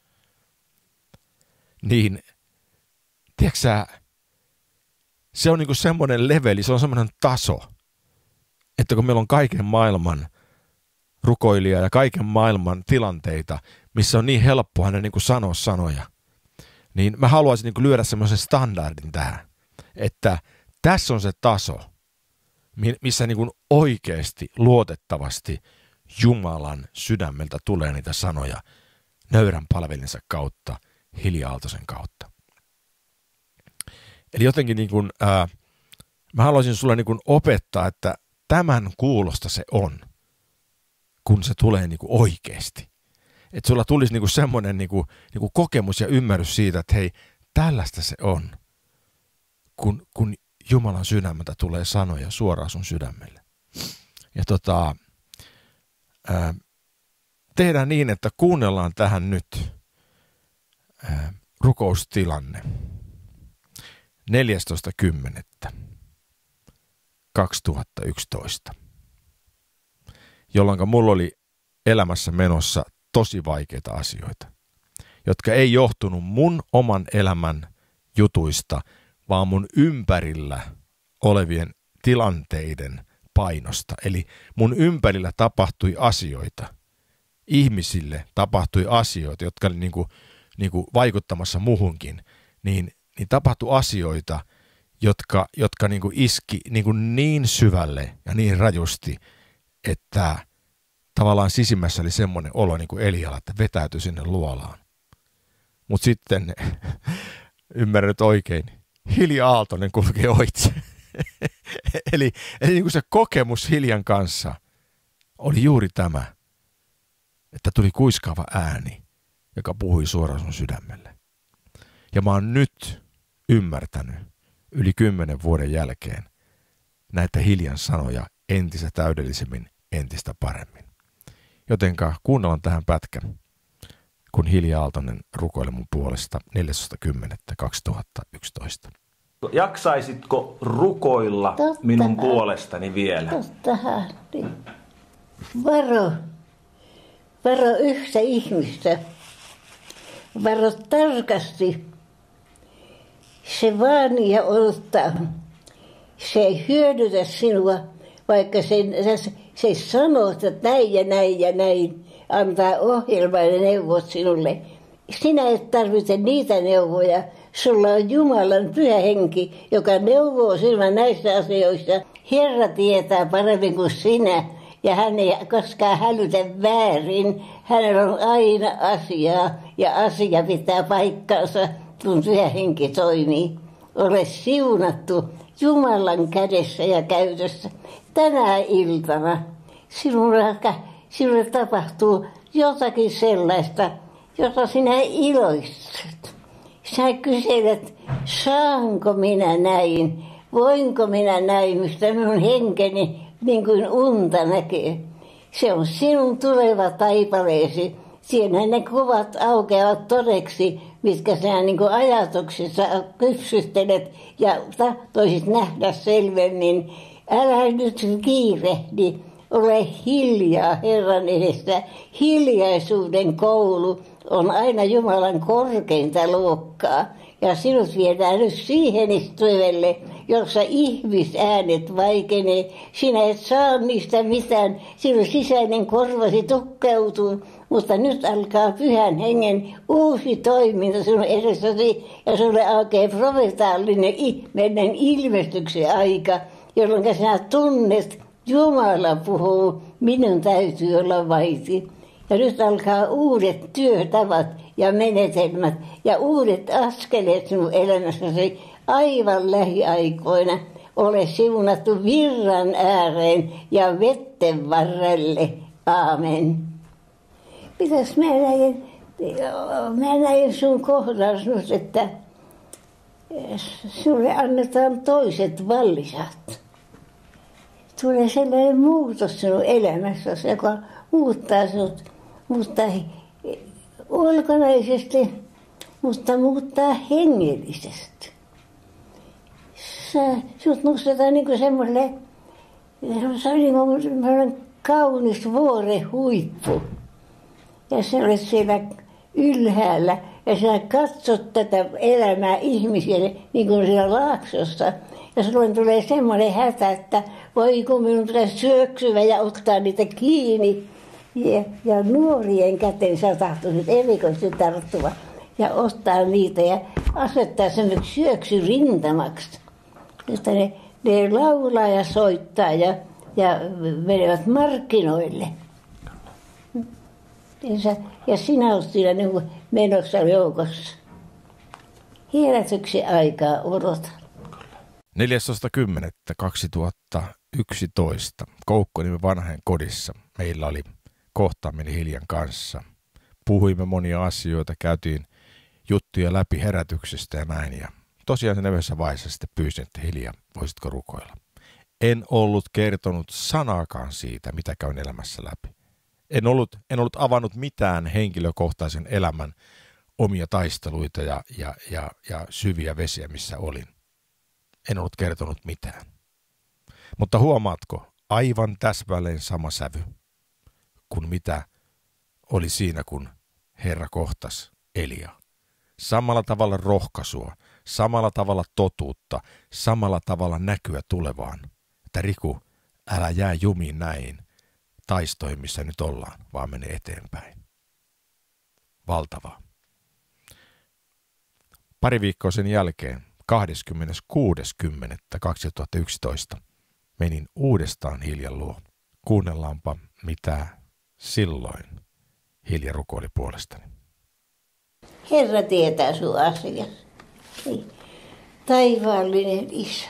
Niin, tiedätkö sä, se on niinku semmoinen leveli, se on semmoinen taso, että kun meillä on kaiken maailman rukoilija ja kaiken maailman tilanteita, missä on niin helppo hänen niin kuin sanoa sanoja, niin mä haluaisin niin kuin lyödä semmoisen standardin tähän, että tässä on se taso, missä niin kuin oikeasti, luotettavasti Jumalan sydämeltä tulee niitä sanoja nöyrän palvelinsa kautta, Hilja Aaltosen kautta. Eli jotenkin niin kuin, ää, mä haluaisin sulle niin kuin opettaa, että tämän kuulosta se on, kun se tulee niin kuin oikeasti. Että sulla tulisi niin kuin semmoinen niin kuin, niin kuin kokemus ja ymmärrys siitä, että hei, tällaista se on, kun, kun Jumalan sydämeltä tulee sanoja suoraan sun sydämelle. Ja tota, ää, tehdään niin, että kuunnellaan tähän nyt ää, rukoustilanne neljästoista kymmenettä kaksituhattayksitoista, jolloin mulla oli elämässä menossa tosi vaikeita asioita, jotka ei johtunut mun oman elämän jutuista, vaan mun ympärillä olevien tilanteiden painosta. Eli mun ympärillä tapahtui asioita, ihmisille tapahtui asioita, jotka oli niin kuin, niin kuin vaikuttamassa muhunkin, niin, niin tapahtui asioita, jotka, jotka niin kuin iski niin, kuin niin syvälle ja niin rajusti, että tavallaan sisimmässä oli semmoinen olo niin kuin Elialla, että vetäytyi sinne luolaan. Mutta sitten, ymmärrät oikein, Hilja Aaltonen kulkee oitse. eli eli niin kuin se kokemus Hiljan kanssa oli juuri tämä, että tuli kuiskaava ääni, joka puhui suoraan sun sydämelle. Ja mä oon nyt ymmärtänyt yli kymmenen vuoden jälkeen näitä Hiljan sanoja entistä täydellisemmin, entistä paremmin. Jotenka kuunnellaan tähän pätkän, kun Hilja Aaltonen rukoili mun puolesta neljästoista kymmenettä kaksituhattayksitoista. Jaksaisitko rukoilla Tottahan. minun puolestani vielä? Tottahan. Varo. Varo yhtä ihmistä. Varo tarkasti. Se vaanii ja odottaa. Se ei hyödytä sinua, vaikka se, se, se sanoo, että näin ja näin ja näin. Antaa ohjelman ja neuvot sinulle. Sinä et tarvitse niitä neuvoja. Sulla on Jumalan pyhä henki, joka neuvoo sinua näissä asioissa. Herra tietää paremmin kuin sinä. Ja hän ei koskaan hälytä väärin. Hänellä on aina asiaa ja asia pitää paikkansa, kun pyhä henki toimii. Ole siunattu Jumalan kädessä ja käytössä. Tänä iltana sinulle, sinulle tapahtuu jotakin sellaista, jota sinä iloistut. Sinä kyselet, saanko minä näin, voinko minä näin, mistä minun henkeni niin kuin unta näkee. Se on sinun tuleva taipaleesi. Siinä ne kuvat aukeavat todeksi, mitkä sinä niin kuin ajatuksissa kypsyttelet ja tahtoisit nähdä selvemmin. Älä nyt kiirehdi, ole hiljaa Herran edessä. Hiljaisuuden koulu on aina Jumalan korkeinta luokkaa. Ja sinut viedään nyt siihen istuimelle, jossa ihmisäänet vaikenee. Sinä et saa niistä mitään, sinun sisäinen korvasi tukkeutuu. Mutta nyt alkaa pyhän hengen uusi toiminta sinun edessäsi ja sinulle aukeaa profetaalinen ihmeinen ilmestyksen aika, jolloin sinä tunnet, Jumala puhuu, minun täytyy olla vaiti. Ja nyt alkaa uudet työtavat ja menetelmät ja uudet askeleet sinun elämässäsi aivan lähiaikoina. Ole siunattu virran ääreen ja vetten varrelle. Aamen. Mitäs mä näin, mä näin sun kohdassa nyt, että sinulle annetaan toiset vallisat. Tulee sellainen muutos sinun elämässäsi, joka muuttaa sinut, muuttaa ulkonaisesti, mutta muuttaa hengellisesti. Sä, sinut nostetaan niin kuin semmoiselle, se on niin kuin semmoinen kaunis vuoren huippu. Ja sä olet siellä ylhäällä ja sä katsot tätä elämää ihmisille niin kuin siellä laaksossa. Ja sulle tulee semmoinen hätä, että voi kun minun pitäisi syöksyä ja ottaa niitä kiinni. Ja, ja nuorien käteen sä tahtoisit erikoisesti tarttua ja ottaa niitä ja asettaa semmoiksi syöksyrintamaksi. Josta ne, ne laulaa ja soittaa ja, ja menevät markkinoille. Ja sinä olet siinä niin kuin menossa joukossa. Herätyksen aikaa odotan. neljästoista kymmenettä kaksituhattayksitoista Koukkoniemen vanhain kodissa meillä oli kohtaaminen Hiljan kanssa. Puhuimme monia asioita, käytiin juttuja läpi herätyksestä ja näin. Ja tosiaan sen yhdessä vaiheessa sitten pyysin, että Hilja, voisitko rukoilla? En ollut kertonut sanaakaan siitä, mitä käyn elämässä läpi. En ollut, en ollut avannut mitään henkilökohtaisen elämän omia taisteluita ja, ja, ja, ja syviä vesiä, missä olin. En ollut kertonut mitään. Mutta huomaatko, aivan täsmälleen sama sävy kuin mitä oli siinä, kun Herra kohtasi Eliaa. Samalla tavalla rohkaisua, samalla tavalla totuutta, samalla tavalla näkyä tulevaan. Että Riku, älä jää jumiin näin taistoihin, missä nyt ollaan, vaan mene eteenpäin. Valtavaa. Pari viikkoa sen jälkeen, kahdeskymmeneskuudes kymmenettä kaksituhattayksitoista, menin uudestaan Hiljan luo. Kuunnellaanpa, mitä silloin Hilja rukoili puolestani. Herra tietää sun asias. Taivaallinen Isä.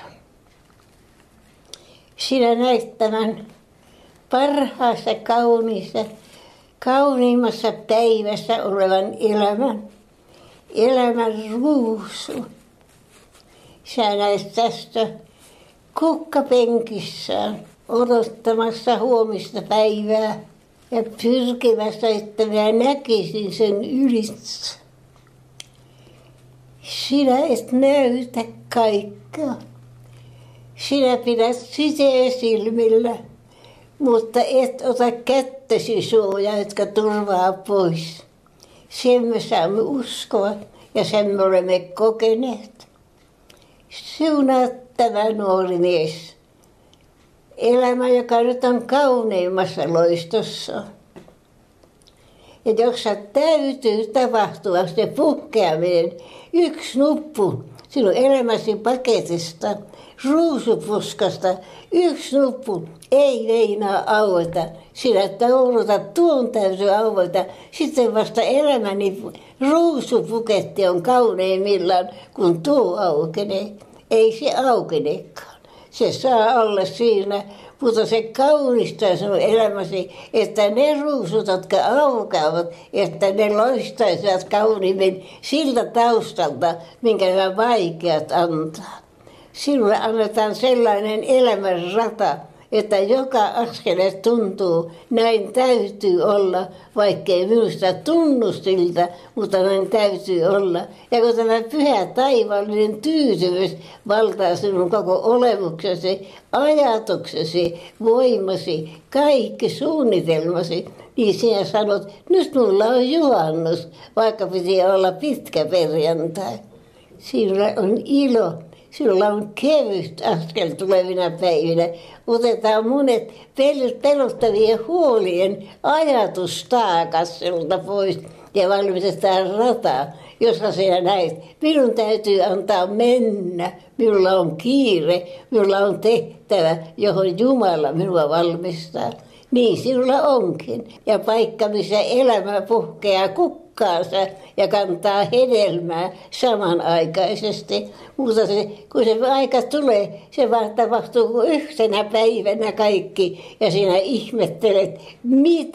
Sinä näit tämän parhaassa, kauniissa, kauniimmassa päivässä olevan elämän. Elämän ruusu. Sä näet tästä kukkapenkissään odottamassa huomista päivää ja pyrkimässä, että minä näkisin sen ylitse. Sinä et näytä kaikkea. Sinä pidät siteä silmillä, mutta et ota kättäsi suojaa, jotka turvaa pois. Sen me saamme uskoa ja sen me olemme kokeneet. Siunaa tämä nuori mies. Elämä, joka nyt on kauneimmassa loistossa. Ja jossa täytyy tapahtua se puhkeaminen, yksi nuppu sinun elämäsi paketista, ruusupuskasta, yksi nuppu ei meinaa aueta. Sinä taulutat, tuon täytyy aueta. Sitten vasta elämäni ruusupuketti on kauneimmillaan, kun tuo aukenee. Ei se aukenekaan. Se saa olla siinä, mutta se kaunistaa sinun elämäsi, että ne ruusut, jotka aukeavat, että ne loistaisivat kauniimmin siltä taustalta, minkä nämä vaikeat antaa. Sinulle annetaan sellainen elämän rata, että joka askele tuntuu, näin täytyy olla, vaikkei minusta tunnu siltä, mutta näin täytyy olla. Ja kun tämä pyhä taivaallinen tyytymys valtaa sinun koko olemuksesi, ajatuksesi, voimasi, kaikki suunnitelmasi, niin sinä sanot, nyt minulla on juhannus, vaikka piti olla pitkä perjantai. Sinulla on ilo. Sinulla on kevyt askel tulevina päivinä. Otetaan monet pelottavien huolien ajatustaakas sinulta pois ja valmistetaan rata, jossa sinä näet. Minun täytyy antaa mennä. Minulla on kiire, minulla on tehtävä, johon Jumala minua valmistaa. Niin sinulla onkin. Ja paikka, missä elämä puhkeaa kukkaansa ja kantaa hedelmää samanaikaisesti. Mutta se, kun se aika tulee, se vaan tapahtuu yhtenä päivänä kaikki. Ja sinä ihmettelet, mitä,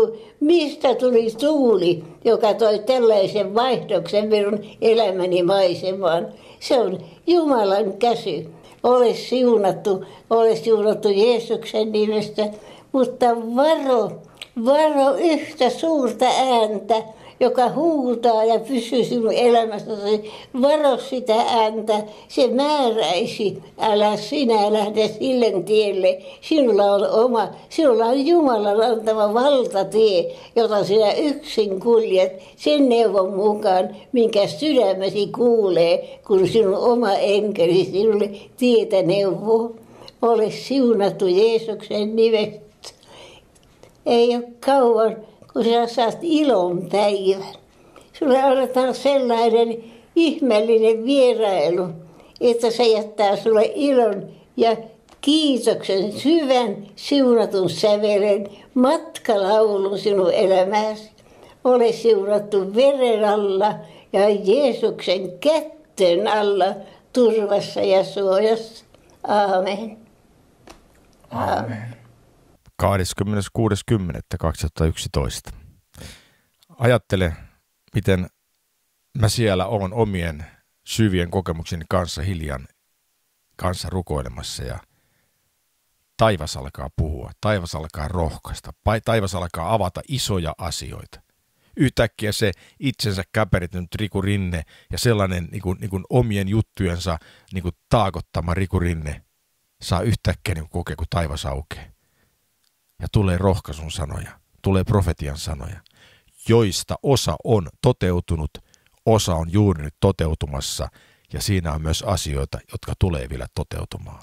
mistä tuli tuuli, joka toi tällaisen vaihdoksen minun elämäni maisemaan. Se on Jumalan käsi. Ole siunattu, ole siunattu Jeesuksen nimestä. Mutta varo, varo yhtä suurta ääntä, joka huutaa ja pysyy sinun elämässäsi. Varo sitä ääntä, se määräisi. Älä sinä lähde sille tielle. Sinulla on oma, sinulla on Jumalan antama valtatie, jota sinä yksin kuljet sen neuvon mukaan, minkä sydämesi kuulee, kun sinun oma enkeli sinulle tietä neuvoo. Ole siunattu Jeesuksen nimestä. Ei ole kauan, kun sinä saat ilon päivän. Sulle annetaan sellainen ihmeellinen vierailu, että se jättää sulle ilon ja kiitoksen, syvän siunatun sävelen, matkalaulun sinun elämääsi. ole siunattu veren alla ja Jeesuksen kätten alla turvassa ja suojassa. Aamen. Aamen. kahdeskymmeneskuudes kymmenettä kaksituhattayksitoista. Ajattele, miten mä siellä olen omien syvien kokemukseni kanssa hiljan kanssa rukoilemassa ja taivas alkaa puhua, taivas alkaa rohkaista, taivas alkaa avata isoja asioita. Yhtäkkiä se itsensä käperitynyt Riku Rinne ja sellainen niin kuin, niin kuin omien juttujensa niin kuin taakottama Riku Rinne saa yhtäkkiä niin kokea, kun taivas aukeaa. Ja tulee rohkaisun sanoja, tulee profetian sanoja, joista osa on toteutunut, osa on juuri nyt toteutumassa ja siinä on myös asioita, jotka tulee vielä toteutumaan.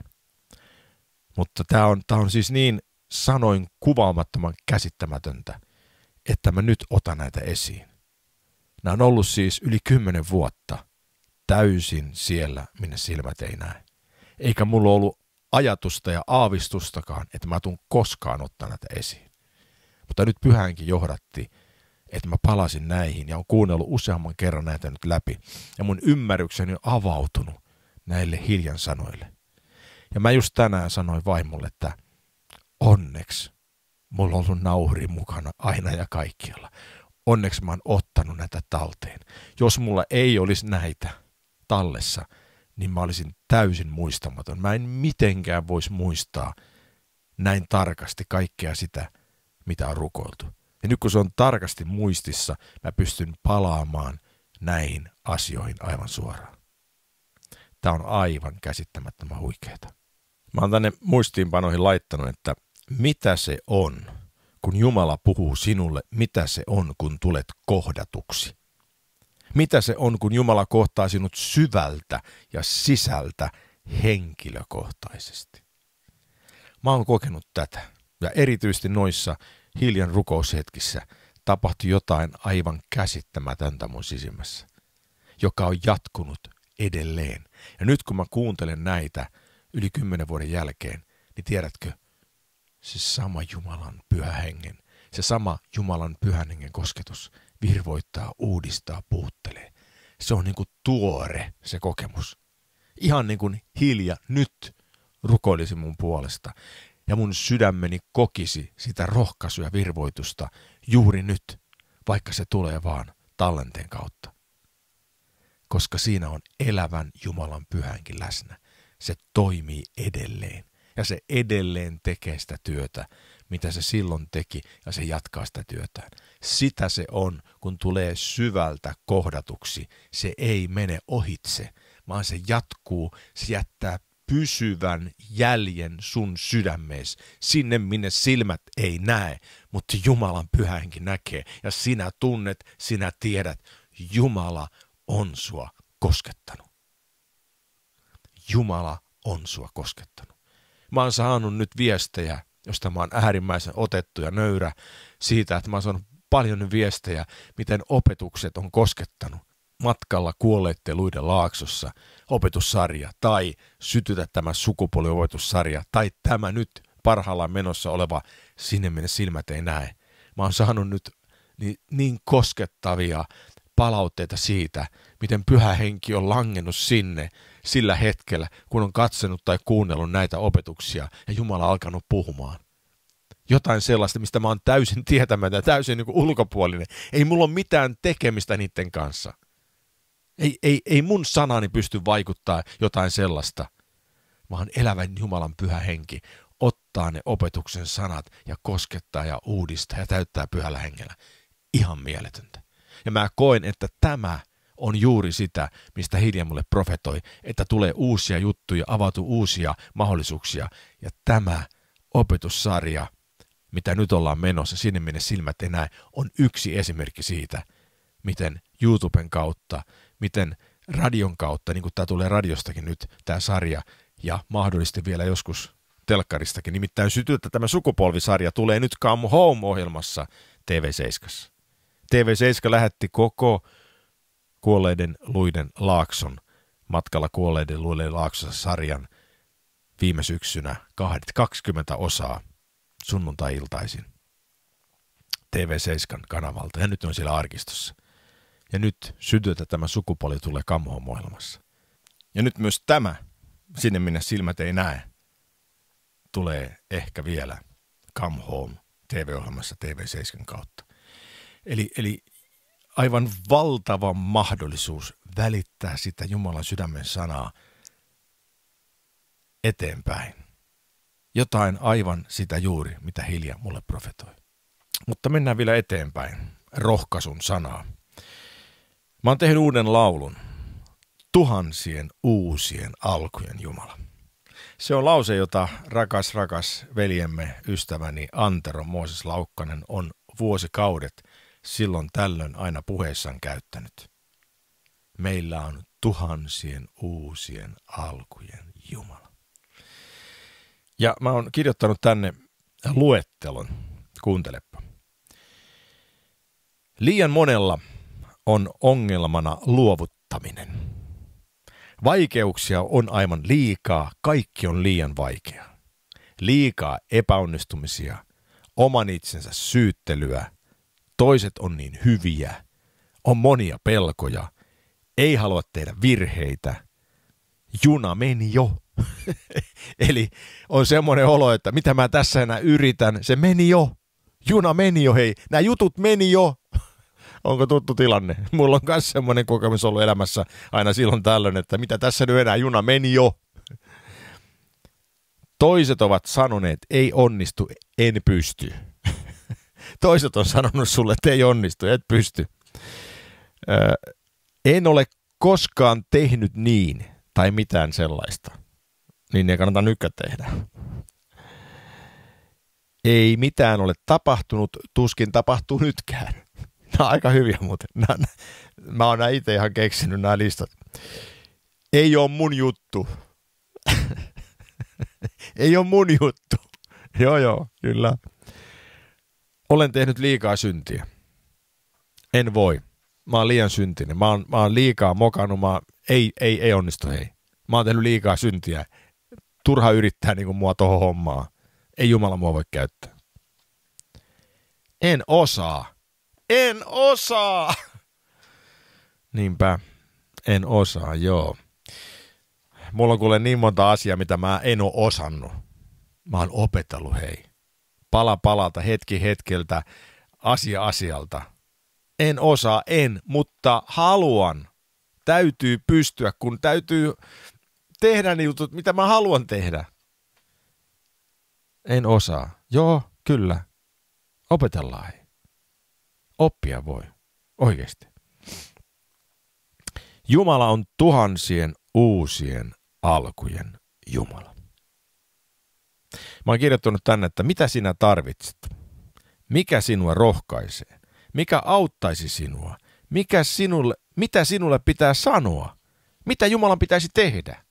Mutta tämä on, tämä on siis niin sanoin kuvaamattoman käsittämätöntä, että mä nyt otan näitä esiin. Nämä on ollut siis yli kymmenen vuotta täysin siellä, minne silmät ei näe. Eikä mulla ollut ajatusta ja aavistustakaan, että mä tuun koskaan ottaa näitä esiin. Mutta nyt pyhänkin johdatti, että mä palasin näihin ja on kuunnellut useamman kerran näitä nyt läpi. Ja mun ymmärrykseni on avautunut näille hiljan sanoille. Ja mä just tänään sanoin vaimolle, että onneksi mulla on ollut nauhuri mukana aina ja kaikkialla. Onneksi mä oon ottanut näitä talteen. Jos mulla ei olisi näitä tallessa, niin mä olisin täysin muistamaton. Mä en mitenkään voisi muistaa näin tarkasti kaikkea sitä, mitä on rukoiltu. Ja nyt kun se on tarkasti muistissa, mä pystyn palaamaan näihin asioihin aivan suoraan. Tää on aivan käsittämättömän huikeeta. Mä oon tänne muistiinpanoihin laittanut, että mitä se on, kun Jumala puhuu sinulle, mitä se on, kun tulet kohdatuksi. Mitä se on, kun Jumala kohtaa sinut syvältä ja sisältä henkilökohtaisesti. Mä oon kokenut tätä ja erityisesti noissa hiljan rukoushetkissä tapahtui jotain aivan käsittämätöntä mun sisimmässä, joka on jatkunut edelleen. Ja nyt kun mä kuuntelen näitä yli kymmenen vuoden jälkeen, niin tiedätkö, se sama Jumalan pyhä hengen, se sama Jumalan pyhän hengen kosketus virvoittaa, uudistaa, puhuttelee. Se on niin kuin tuore se kokemus. Ihan niin kuin hilja nyt rukoilisi mun puolesta. Ja mun sydämeni kokisi sitä rohkaisua ja virvoitusta juuri nyt, vaikka se tulee vaan tallenteen kautta. Koska siinä on elävän Jumalan pyhänkin läsnä. Se toimii edelleen. Ja se edelleen tekee sitä työtä, mitä se silloin teki, ja se jatkaa sitä työtään. Sitä se on, kun tulee syvältä kohdatuksi. Se ei mene ohitse, vaan se jatkuu, se jättää pysyvän jäljen sun sydämees, sinne minne silmät ei näe, mutta Jumalan pyhä henki näkee. Ja sinä tunnet, sinä tiedät, Jumala on sua koskettanut. Jumala on sua koskettanut. Mä oon saanut nyt viestejä, josta mä oon äärimmäisen otettu ja nöyrä siitä, että mä oon saanut paljon viestejä, miten opetukset on koskettanut. Matkalla kuolleitten luiden laaksossa opetussarja tai Sytytä tämä sukupuoliopetussarja tai tämä nyt parhaillaan menossa oleva Sinne minne silmät ei näe. Mä oon saanut nyt niin, niin koskettavia palautteita siitä, miten pyhä henki on langennut sinne sillä hetkellä, kun on katsonut tai kuunnellut näitä opetuksia ja Jumala on alkanut puhumaan. Jotain sellaista, mistä mä oon täysin tietämätön, täysin niin kuin ulkopuolinen. Ei mulla ole mitään tekemistä niiden kanssa. Ei, ei, ei mun sanani pysty vaikuttaa jotain sellaista, vaan elävän Jumalan pyhä henki ottaa ne opetuksen sanat ja koskettaa ja uudistaa ja täyttää pyhällä hengellä. Ihan mieletöntä. Ja mä koen, että tämä on juuri sitä, mistä Hilja mulle profetoi, että tulee uusia juttuja, avautuu uusia mahdollisuuksia. Ja tämä opetussarja, mitä nyt ollaan menossa, sinne minne silmät ei näe, on yksi esimerkki siitä, miten YouTuben kautta, miten radion kautta, niin kuin tämä tulee radiostakin nyt, tämä sarja, ja mahdollisesti vielä joskus telkkaristakin, nimittäin Sytytä tämä sukupolvisarja tulee nyt Come Home-ohjelmassa T V seitsemän. T V seitsemän lähetti koko Kuolleiden luiden laakson, matkalla Kuolleiden luiden laaksossa sarjan viime syksynä kaksikymmentä osaa sunnuntai-iltaisin. T V seitsemän kanavalta ja nyt ne on siellä arkistossa. Ja nyt sytytä tämä sukupolvi tulee Come Home -ohjelmassa. Ja nyt myös tämä, sinne minne silmät ei näe, tulee ehkä vielä Come Home T V-ohjelmassa T V seitsemän kautta. Eli, eli aivan valtava mahdollisuus välittää sitä Jumalan sydämen sanaa eteenpäin. Jotain aivan sitä juuri, mitä Hilja mulle profetoi. Mutta mennään vielä eteenpäin. Rohkaisun sanaa. Mä oon tehnyt uuden laulun. Tuhansien uusien alkujen Jumala. Se on lause, jota rakas, rakas veljemme, ystäväni Antero Mooses Laukkanen on vuosikaudet silloin tällöin aina puheissaan käyttänyt. Meillä on tuhansien uusien alkujen Jumala. Ja mä oon kirjoittanut tänne luettelon. Kuuntelepa. Liian monella on ongelmana luovuttaminen. Vaikeuksia on aivan liikaa, kaikki on liian vaikeaa. Liikaa epäonnistumisia, oman itsensä syyttelyä, toiset on niin hyviä, on monia pelkoja, ei halua tehdä virheitä, juna meni jo. Eli on semmoinen olo, että mitä mä tässä enää yritän, se meni jo, juna meni jo, hei, nämä jutut meni jo. Onko tuttu tilanne? Mulla on myös semmoinen kokemus ollut elämässä aina silloin tällöin, että mitä tässä nyt enää, juna meni jo. Toiset ovat sanoneet, ei onnistu, en pysty. Toiset on sanonut sulle, että ei onnistu, et pysty. Öö, en ole koskaan tehnyt niin, tai mitään sellaista. Niin ei kannata nytkään tehdä. Ei mitään ole tapahtunut, tuskin tapahtuu nytkään. Nämä on aika hyviä muuten. Nämä, mä oon itse ihan keksinyt nämä listat. Ei ole mun juttu. Ei ole mun juttu. Joo joo, kyllä. Olen tehnyt liikaa syntiä. En voi. Mä oon liian syntinen. Mä oon, mä oon liikaa mokannut. Mä oon, ei, ei, ei onnistu, hei. Mä oon tehnyt liikaa syntiä. Turha yrittää niin kuin mua tohon hommaa. Ei Jumala mua voi käyttää. En osaa. En osaa! Niinpä, en osaa, joo. Mulla on kuule niin monta asiaa, mitä mä en oo osannut. Mä oon opetellut, hei. Pala palalta, hetki hetkeltä, asia asialta. En osaa, en, mutta haluan. Täytyy pystyä, kun täytyy tehdä ne jutut, mitä mä haluan tehdä. En osaa. Joo, kyllä. Opetellaan, hei. Oppia voi. Oikeasti. Jumala on tuhansien uusien alkujen Jumala. Mä oon kirjoittanut tänne, että mitä sinä tarvitset? Mikä sinua rohkaisee? Mikä auttaisi sinua? Mikä sinulle, mitä sinulle pitää sanoa? Mitä Jumalan pitäisi tehdä?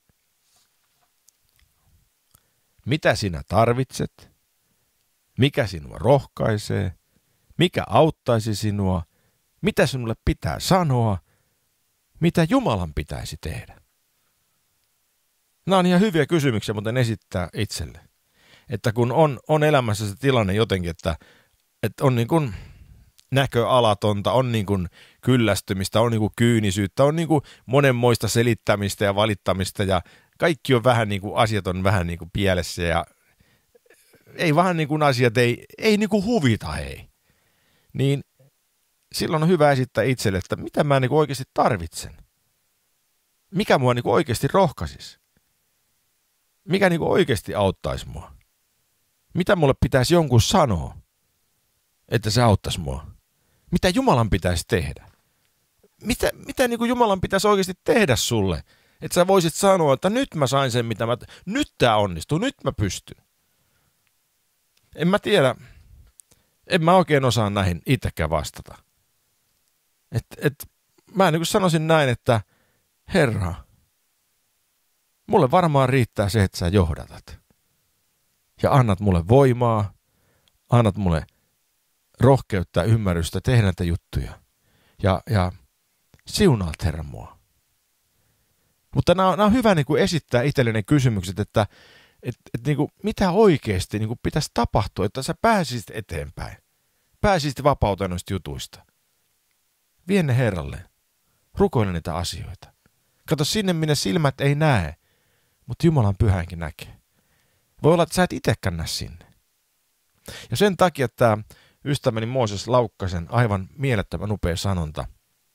Mitä sinä tarvitset? Mikä sinua rohkaisee? Mikä auttaisi sinua? Mitä sinulle pitää sanoa? Mitä Jumalan pitäisi tehdä? Nämä on ihan hyviä kysymyksiä, mutta esittää itselle. Että kun on, on elämässä se tilanne jotenkin, että, että on niin kuin näköalatonta, on niin kuin kyllästymistä, on niin kuin kyynisyyttä, on niin kuin monenmoista selittämistä ja valittamista ja kaikki on vähän niin kuin, asiat on vähän niin kuin pielessä ja ei vähän niin kuin asiat ei, ei niin kuin huvita, hei. Niin silloin on hyvä esittää itselle, että mitä mä niin kuin oikeasti tarvitsen. Mikä mua niin kuin oikeasti rohkaisisi. Mikä niin kuin oikeasti auttaisi mua. Mitä mulle pitäisi jonkun sanoa, että se auttaisi mua. Mitä Jumalan pitäisi tehdä. Mitä, mitä niin kuin Jumalan pitäisi oikeasti tehdä sulle, että sä voisit sanoa, että nyt mä sain sen, mitä mä... Nyt tää onnistuu, nyt mä pystyn. En mä tiedä, en mä oikein osaa näihin itsekään vastata. Et, et, mä niin kuin sanoisin näin, että Herra, mulle varmaan riittää se, että sä johdatat. Ja annat mulle voimaa, annat mulle rohkeutta ja ymmärrystä tehdä näitä juttuja. Ja, ja siunaat, Herra, mua. Mutta nämä on, nämä on hyvä niin kuin esittää itselleni kysymykset, että et, et, niin kuin, mitä oikeasti niin kuin pitäisi tapahtua, että sä pääsisit eteenpäin. pääsisit vapauteen noista jutuista. Vie ne Herralle. Rukoile niitä asioita. Kato sinne, minne silmät ei näe, mutta Jumalan pyhänkin näkee. Voi olla, että sä et itsekään näe sinne. Ja sen takia tämä ystäväni Mooses Laukkasen aivan mielettömän upea sanonta.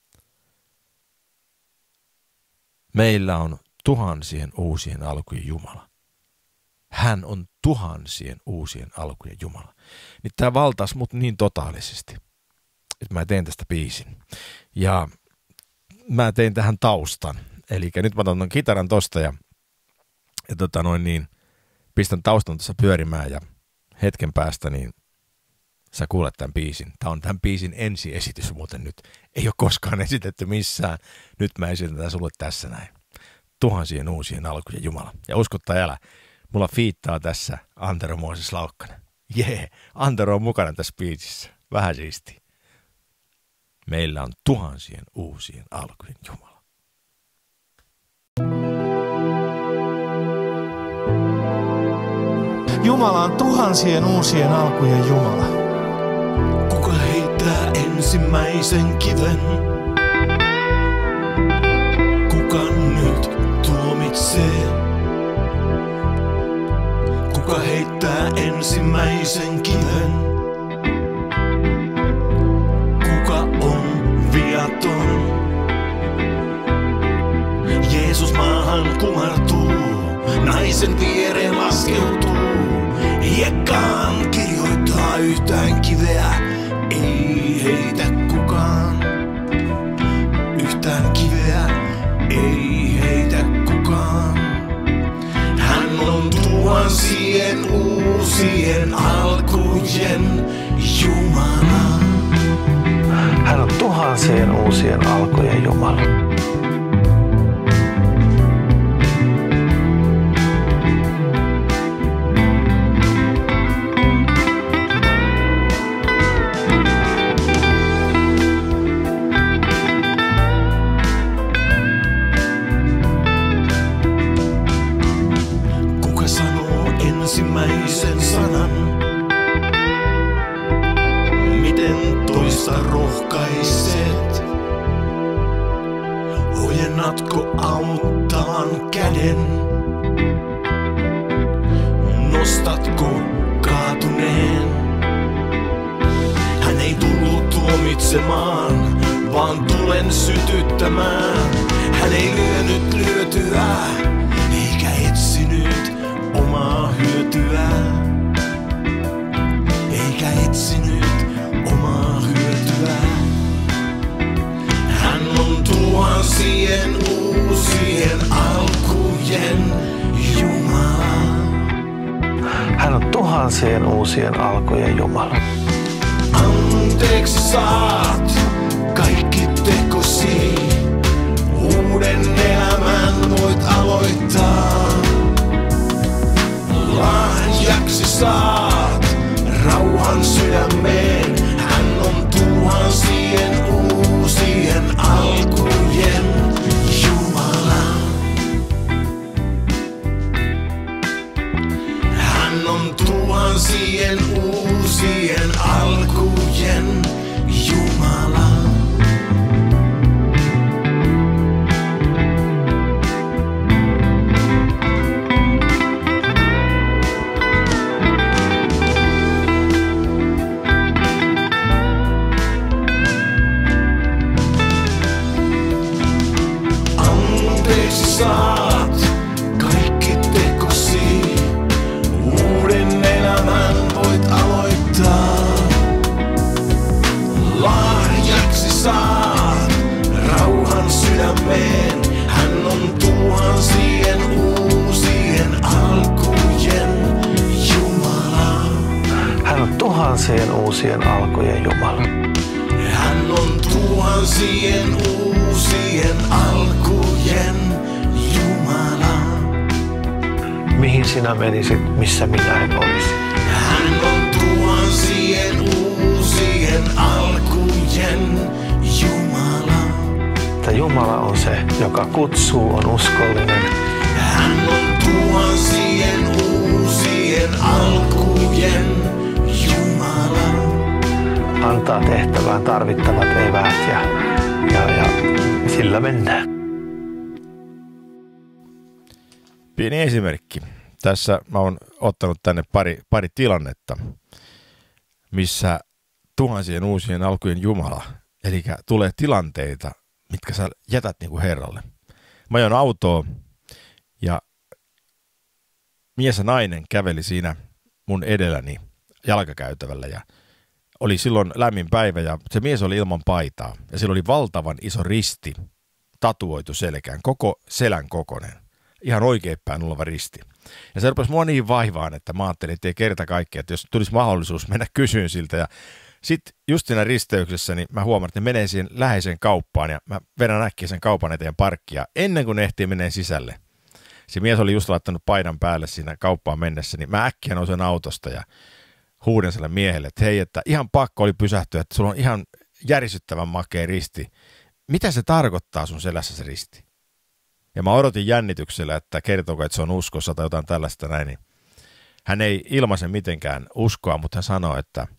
Meillä on tuhansien uusien alkujen Jumala. Hän on tuhansien uusien alkujen Jumala. Niin tämä valtaisi mut niin totaalisesti, että mä teen tästä biisin. Ja mä tein tähän taustan. Eli nyt mä otan ton kitaran tosta ja, ja tota noin niin, pistän taustan tuossa pyörimään ja hetken päästä niin sä kuulet tämän biisin. Tää on tämän biisin ensiesitys muuten nyt. Ei ole koskaan esitetty missään. Nyt mä esitän tätä sulle tässä näin. Tuhansien uusien alkujen Jumala. Ja usko tai älä, mulla fiittaa tässä Antero Mooses Laukkanen. Jee, yeah, Antero on mukana tässä biisissä. Vähän siistiä. Meillä on tuhansien uusien alkujen Jumala. Jumala on tuhansien uusien alkujen Jumala. Kuka heittää ensimmäisen kiven? Kuka nyt tuomitsee? Kuka heittää ensimmäisen kiven? Kuka on viaton? Jeesus maahan kumartuu, naisen viereen laskeutuu. Hiekkaan kirjoittaa yhtään kiveä, ei heitä kukaan. Yhtään kiveä, ei heitä kukaan. Hän on tuhansien uusien alkujen Jumala. Hän on tuhansien uusien alkujen Jumala. Ensimmäisen sanan, miten toista rohkaiset? Ojennatko auttavan käden? Nostatko kaatuneen? Hän ei tullut tuomitsemaan, vaan tulen sytyttämään. Hän ei lyönyt lyötyä, eikä etsinyt omaa hyötyä, eikä etsinyt omaa hyötyä. Hän on tuhansien uusien alkujen Jumala. Hän on tuhansien uusien alkujen Jumala. Anteeksi saat kaikki tekosi, uuden elämän voit aloittaa. Lahjaksi saat rauhan sydämeen. Hän on tuhansien uusien alkujen Jumala. Hän on tuhansien uusien alkujen Jumala. Saat kaikki tekosi, uuden elämän voit aloittaa. Lahjaksi saat rauhan sydämeen. Hän on tuhansien uusien alkujen Jumala. Hän on tuhansien uusien alkujen Jumala. Hän on tuhansien uusien alkujen Jumala. Mihin sinä menisit, missä minä en olisi? Hän on tuhansien uusien alkujen Jumala. Että Jumala on se, joka kutsuu, on uskollinen. Hän on tuhansien uusien alkujen Jumala. tarvittavat eväät ja, ja, ja sillä mennään. Pieni esimerkki. Tässä mä oon ottanut tänne pari, pari tilannetta, missä tuhansien uusien alkujen Jumala, eli tulee tilanteita, mitkä sä jätät niin kuin Herralle. Mä ajoin autoa ja mies ja nainen käveli siinä mun edelläni jalkakäytävällä ja oli silloin lämmin päivä ja se mies oli ilman paitaa ja sillä oli valtavan iso risti tatuoitu selkään, koko selän kokoinen, ihan oikeinpäin oleva risti. Ja se rupesi mua niin vaivaan, että mä ajattelin, että ei kerta kaikkea, että jos tulisi mahdollisuus mennä kysyyn siltä ja sitten just siinä risteyksessä niin mä huomaan, että ne menee siihen läheiseen kauppaan ja mä vedän äkkiä sen kaupan eteen parkkia ennen kuin ne ehtii menee sisälle. Se mies oli just laittanut paidan päälle siinä kauppaan mennessä, niin mä äkkiä nousen autosta ja huuden sille miehelle, että hei, että ihan pakko oli pysähtyä, että sulla on ihan järisyttävän makea risti. Mitä se tarkoittaa sun selässä se risti? Ja mä odotin jännityksellä, että kertooko, että se on uskossa tai jotain tällaista näin. Niin hän ei ilmaise mitenkään uskoa, mutta hän sanoo, että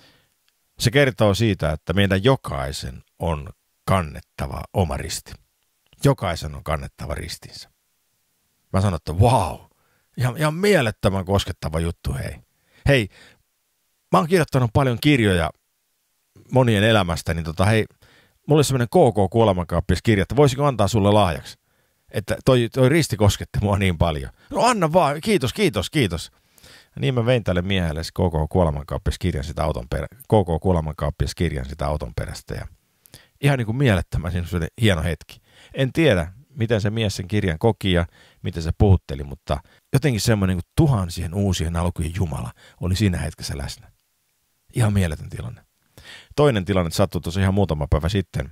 se kertoo siitä, että meidän jokaisen on kannettava oma risti. Jokaisen on kannettava ristinsä. Mä sanon, että vau, wow, ihan, ihan mielettömän koskettava juttu, hei. Hei, mä oon kirjoittanut paljon kirjoja monien elämästä, niin tota, hei, mulla oli semmoinen K K-kuolemankaappiskirja, että voisiko antaa sulle lahjaksi? Että toi, toi risti kosketti mua niin paljon. No anna vaan, kiitos, kiitos, kiitos. Ja niin mä vein tälle miehelle se K K-kuolemankaappiskirjan sitä auton perä, K K-kuolemankaappiskirjan sitä auton perästä. Ja ihan niin kuin mielettömän hieno hetki. En tiedä, miten se mies sen kirjan koki ja miten se puhutteli, mutta jotenkin semmoinen niin kuin tuhansien uusien alkujen Jumala oli siinä hetkessä läsnä. Ihan mieletön tilanne. Toinen tilanne sattui tuossa ihan muutama päivä sitten.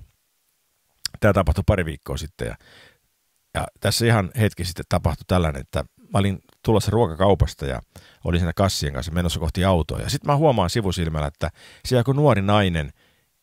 Tämä tapahtui pari viikkoa sitten ja, ja tässä ihan hetki sitten tapahtui tällainen, että mä olin tulossa ruokakaupasta ja olin siinä kassien kanssa menossa kohti autoa ja sitten mä huomaan sivusilmällä, että siellä joku nuori nainen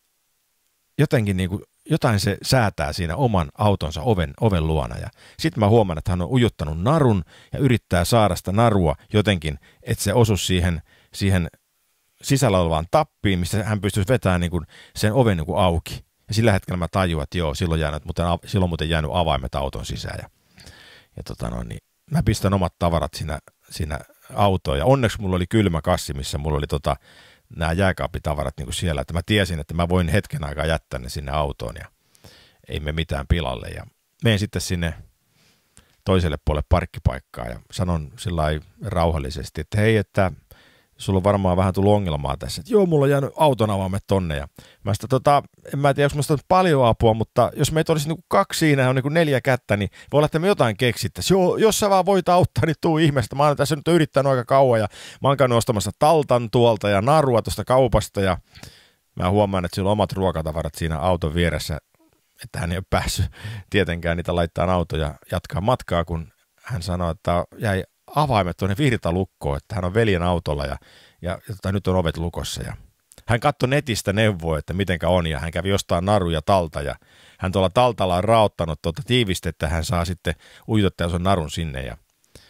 jotenkin niin kuin jotain se säätää siinä oman autonsa oven, oven luona ja sitten mä huomaan, että hän on ujuttanut narun ja yrittää saada sitä narua jotenkin, että se osuisi siihen, siihen sisällä olevaan tappiin, mistä hän pystyisi vetämään niin kuin sen oven niin kuin auki. Ja sillä hetkellä mä tajuan, että joo, silloin, jäänyt, mutta silloin muuten jäänyt avaimet auton sisään. Ja, ja tota no, niin mä pistän omat tavarat siinä, siinä autoon ja onneksi mulla oli kylmä kassi, missä mulla oli tota, nämä jääkaapitavarat niin kuin siellä, että mä tiesin, että mä voin hetken aikaa jättää ne sinne autoon ja ei me mitään pilalle. Ja menen sitten sinne toiselle puolelle parkkipaikkaa ja sanon sillä lailla rauhallisesti, että hei, että sulla on varmaan vähän tullut ongelmaa tässä. Että joo, mulla on jäänyt auton avaimet tonne. Ja mä sitä, tota, en mä tiedä, onko mä paljon apua, mutta jos meitä olisi niinku kaksi siinä, on niinku neljä kättä, niin voi olla, että me jotain keksittäisiin. Joo, jos sä vaan voit auttaa, niin tuu ihmeestä. Mä oon tässä nyt yrittänyt aika kauan ja mä oon käynyt ostamassa taltan tuolta ja narua tuosta kaupasta. Ja mä huomaan, että sillä on omat ruokatavarat siinä auton vieressä, että hän ei ole päässyt tietenkään niitä laittaa autoon ja jatkaa matkaa, kun hän sanoi, että jäi avaimet tuonne virtalukkoon, että hän on veljen autolla ja, ja, ja nyt on ovet lukossa. Ja hän katsoi netistä neuvoa, että mitenkä on ja hän kävi jostain naru ja talta ja hän tuolla taltalla on raottanut tuota tiivistettä, hän saa sitten ujutettua sen narun sinne ja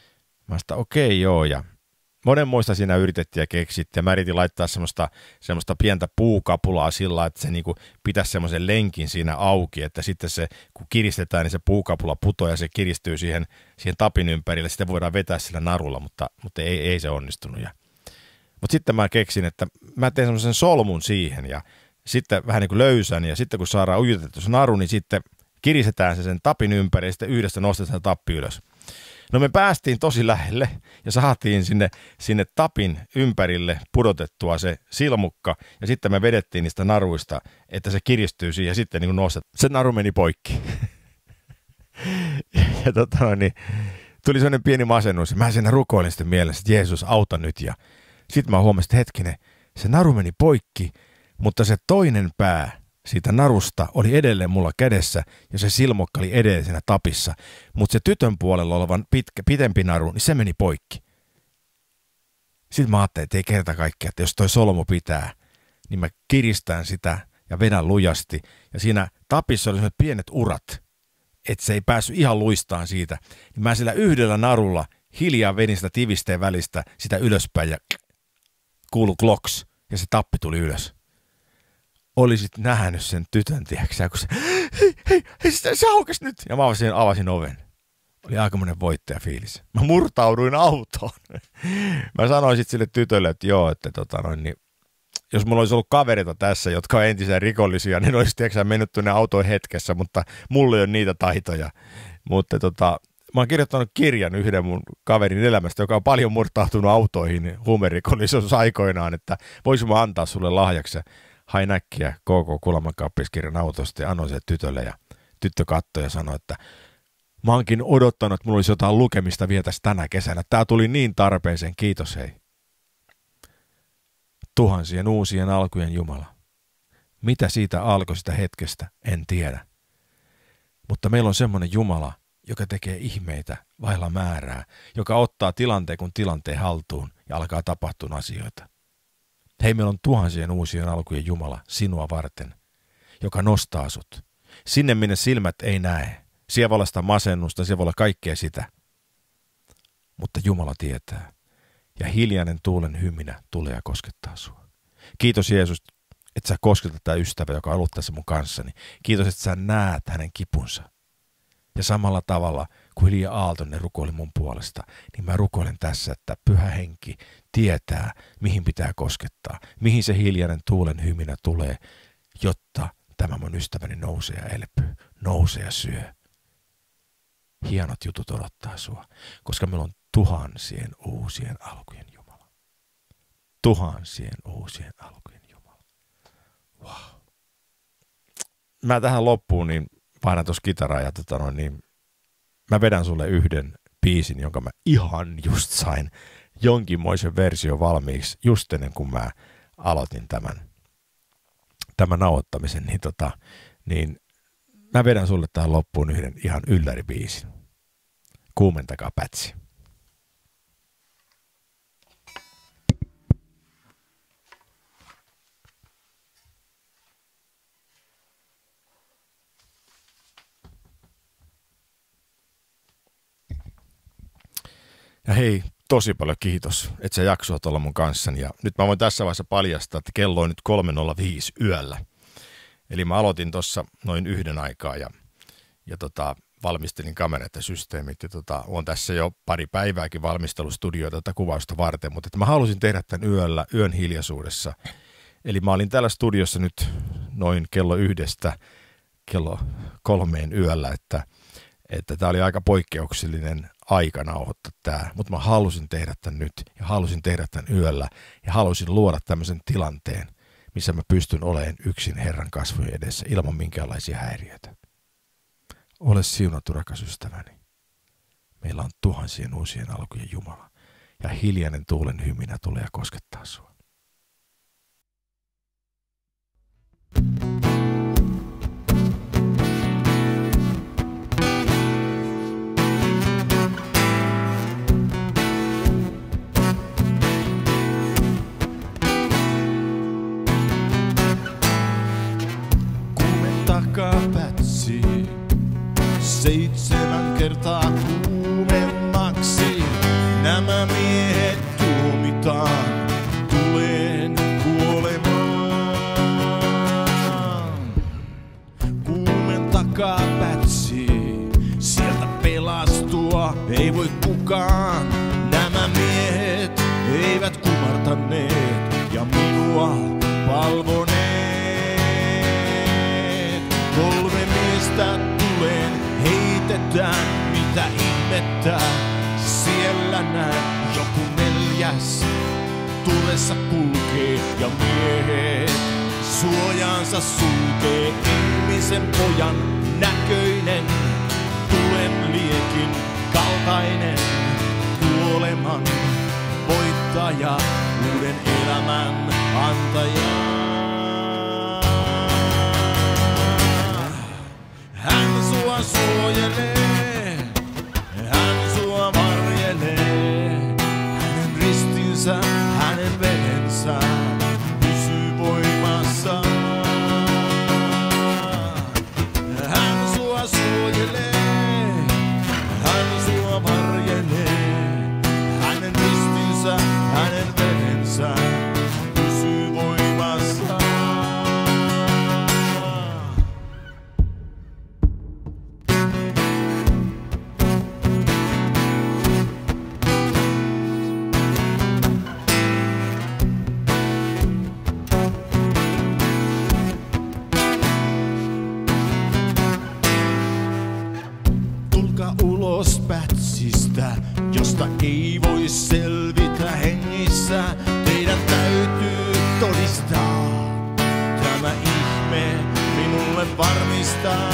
mä sanoin, okei okay, joo ja monenmoista siinä yritettiin ja keksittiin ja mä yritin laittaa semmoista, semmoista pientä puukapulaa sillä, että se niinku pitäisi semmoisen lenkin siinä auki, että sitten se, kun kiristetään, niin se puukapula putoaa ja se kiristyy siihen, siihen tapin ympärille, sitten voidaan vetää sillä narulla, mutta, mutta ei, ei se onnistunut. Ja, mutta sitten mä keksin, että mä teen semmoisen solmun siihen ja sitten vähän niin kuin löysän ja sitten kun saadaan ujutettu se naru, niin sitten kiristetään se sen tapin ympäri ja sitten yhdessä nostetaan se tappi ylös. No me päästiin tosi lähelle ja saatiin sinne, sinne tapin ympärille pudotettua se silmukka ja sitten me vedettiin niistä naruista, että se kiristyy siihen ja sitten niin kuin nostet. Se naru meni poikki. ja tota, niin, tuli sellainen pieni masennus ja mä siinä rukoilin sitten mielessä, että Jeesus auta nyt ja sitten mä huomasin, että hetkinen, se naru meni poikki, mutta se toinen pää siitä narusta oli edelleen mulla kädessä ja se silmukka oli edelleen siinä tapissa, mutta se tytön puolella olevan pitkä, pitempi naru, niin se meni poikki. Sitten mä ajattelin, että ei kerta kaikkea, että jos toi solmu pitää, niin mä kiristän sitä ja vedän lujasti. Ja siinä tapissa oli sellaiset pienet urat, että se ei päässyt ihan luistaan siitä. Niin mä sillä yhdellä narulla hiljaa vedin sitä tivisteen välistä sitä ylöspäin ja kuului kloks ja se tappi tuli ylös. olisit nähnyt sen tytön, tiedätkö, kun se, hei, hei, hei, se, se aukesi nyt. Ja mä avasin, avasin oven. Oli aikamoinen voittajafiilis. Mä murtauduin autoon. Mä sanoin sitten sille tytölle, että joo, että tota noin, niin jos mulla olisi ollut kavereita tässä, jotka on entisiä rikollisia, niin olisi tiedätkö, mennyt tuonne autoon hetkessä, mutta mulla ei ole niitä taitoja. Mutta tota, mä oon kirjoittanut kirjan yhden mun kaverin elämästä, joka on paljon murtautunut autoihin huumerikollisuus aikoinaan, että voisin mä antaa sulle lahjaksi. Hain äkkiä K K Kulaman kaappiskirjan autosta ja annoin sen tytölle ja tyttö katsoi ja sanoi, että mä oonkin odottanut, että mulla olisi jotain lukemista vietäisi tänä kesänä. Tää tuli niin tarpeeseen, kiitos hei. Tuhansien uusien alkujen Jumala. Mitä siitä alkoi sitä hetkestä, en tiedä. Mutta meillä on semmoinen Jumala, joka tekee ihmeitä vailla määrää, joka ottaa tilanteen kun tilanteen haltuun ja alkaa tapahtua asioita. Hei, meillä on tuhansien uusien alkujen Jumala sinua varten, joka nostaa sut. Sinne, minne silmät ei näe. Siellä voi olla sitä masennusta, siellä voi olla kaikkea sitä. Mutta Jumala tietää. Ja hiljainen tuulen hyminä tulee ja koskettaa sua. Kiitos Jeesus, että sä kosketat tämä ystävä, joka on ollut tässä mun kanssani. Kiitos, että sä näet hänen kipunsa. Ja samalla tavalla kuin Lia Aaltonen rukoili mun puolesta, niin mä rukoilen tässä, että Pyhä Henki tietää, mihin pitää koskettaa, mihin se hiljainen tuulen hyminä tulee, jotta tämä mun ystäväni nousee ja elpyy, nousee ja syö. Hienot jutut odottaa sua, koska meillä on tuhansien uusien alkujen Jumala. Tuhansien uusien alkujen Jumala. Wow. Mä tähän loppuun niin painan tuossa kitaraa ja tota noin, niin mä vedän sulle yhden biisin, jonka mä ihan just sain jonkinmoisen versio valmiiksi just ennen kuin mä aloitin tämän, tämän nauhoittamisen, niin, tota, niin mä vedän sulle tähän loppuun yhden ihan ylläribiisin. Kuumentakaa pätsi. Ja hei, tosi paljon kiitos, että sä jaksoit olla mun kanssani. Ja nyt mä voin tässä vaiheessa paljastaa, että kello on nyt kolme nolla viisi yöllä. Eli mä aloitin tuossa noin yhden aikaa ja, ja tota, valmistelin kamerat ja systeemit. Ja tota, on tässä jo pari päivääkin valmistelustudioita tätä kuvausta varten, mutta että mä halusin tehdä tämän yöllä, yön hiljaisuudessa. Eli mä olin täällä studiossa nyt noin kello yhdestä kello kolmeen yöllä, että että tämä oli aika poikkeuksellinen aika nauhoittaa tämä, mutta mä halusin tehdä tämän nyt ja halusin tehdä tämän yöllä ja halusin luoda tämmöisen tilanteen, missä mä pystyn olemaan yksin Herran kasvojen edessä ilman minkäänlaisia häiriöitä. Ole siunattu, rakas ystäväni. Meillä on tuhansien uusien alkujen Jumala ja hiljainen tuulen hyminä tulee ja koskettaa sua. Pätsi seitsemän kertaa kuumemmaksi. Nämä miehet tuomitaan tuleen kuolemaan. Kuumentakaa pätsi, sieltä pelastua ei voi kukaan. Nämä miehet eivät kumartaneet ja minua palvoneet. Kolme miestä tuleen heitetään, mitä ihmettä siellä näen. Joku neljäs tulessa kulkee ja miehet suojaansa sulkee. Ihmisen pojan näköinen, tulen liekin kaltainen. Kuoleman voittaja, uuden elämän antaja. Hän sua suojelee, hän sua varjelee. Hänen ristinsä, hänen verensä pysyy voimassa. Hän sua suojelee, hän sua varjelee. Hänen ristinsä, hänen verensä pysyy voimassa. voin varmistaa.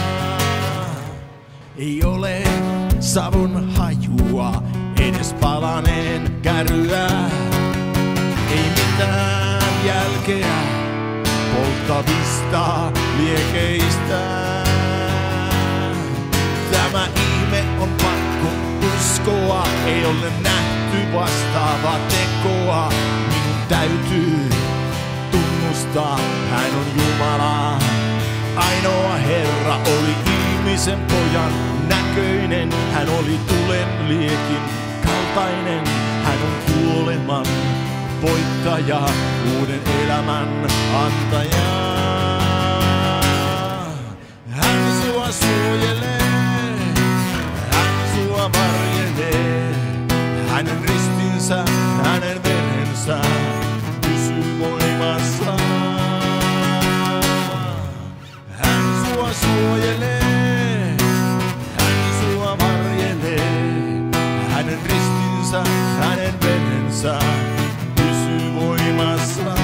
Ei ole savun hajua, edes palaneen käryä. Ei mitään jälkeä polttavista liekeistä. Tämä ihme on pakko uskoa, ei ole nähty vastaavaa tekoa. Minun täytyy tunnustaa, hän on Jumala. Ainoa Herra oli ihmisen pojan näköinen. Hän oli tulen liekin kaltainen. Hän on kuoleman voittaja, uuden elämän antaja. Hän sua suojelee, hän sua varjelee. Hänen ristinsä, hänen verensä pysyy voimassa. Hän sua suojelee, hän sua varjelee. Hänen ristinsä, hänen verensä pysyy voimassa.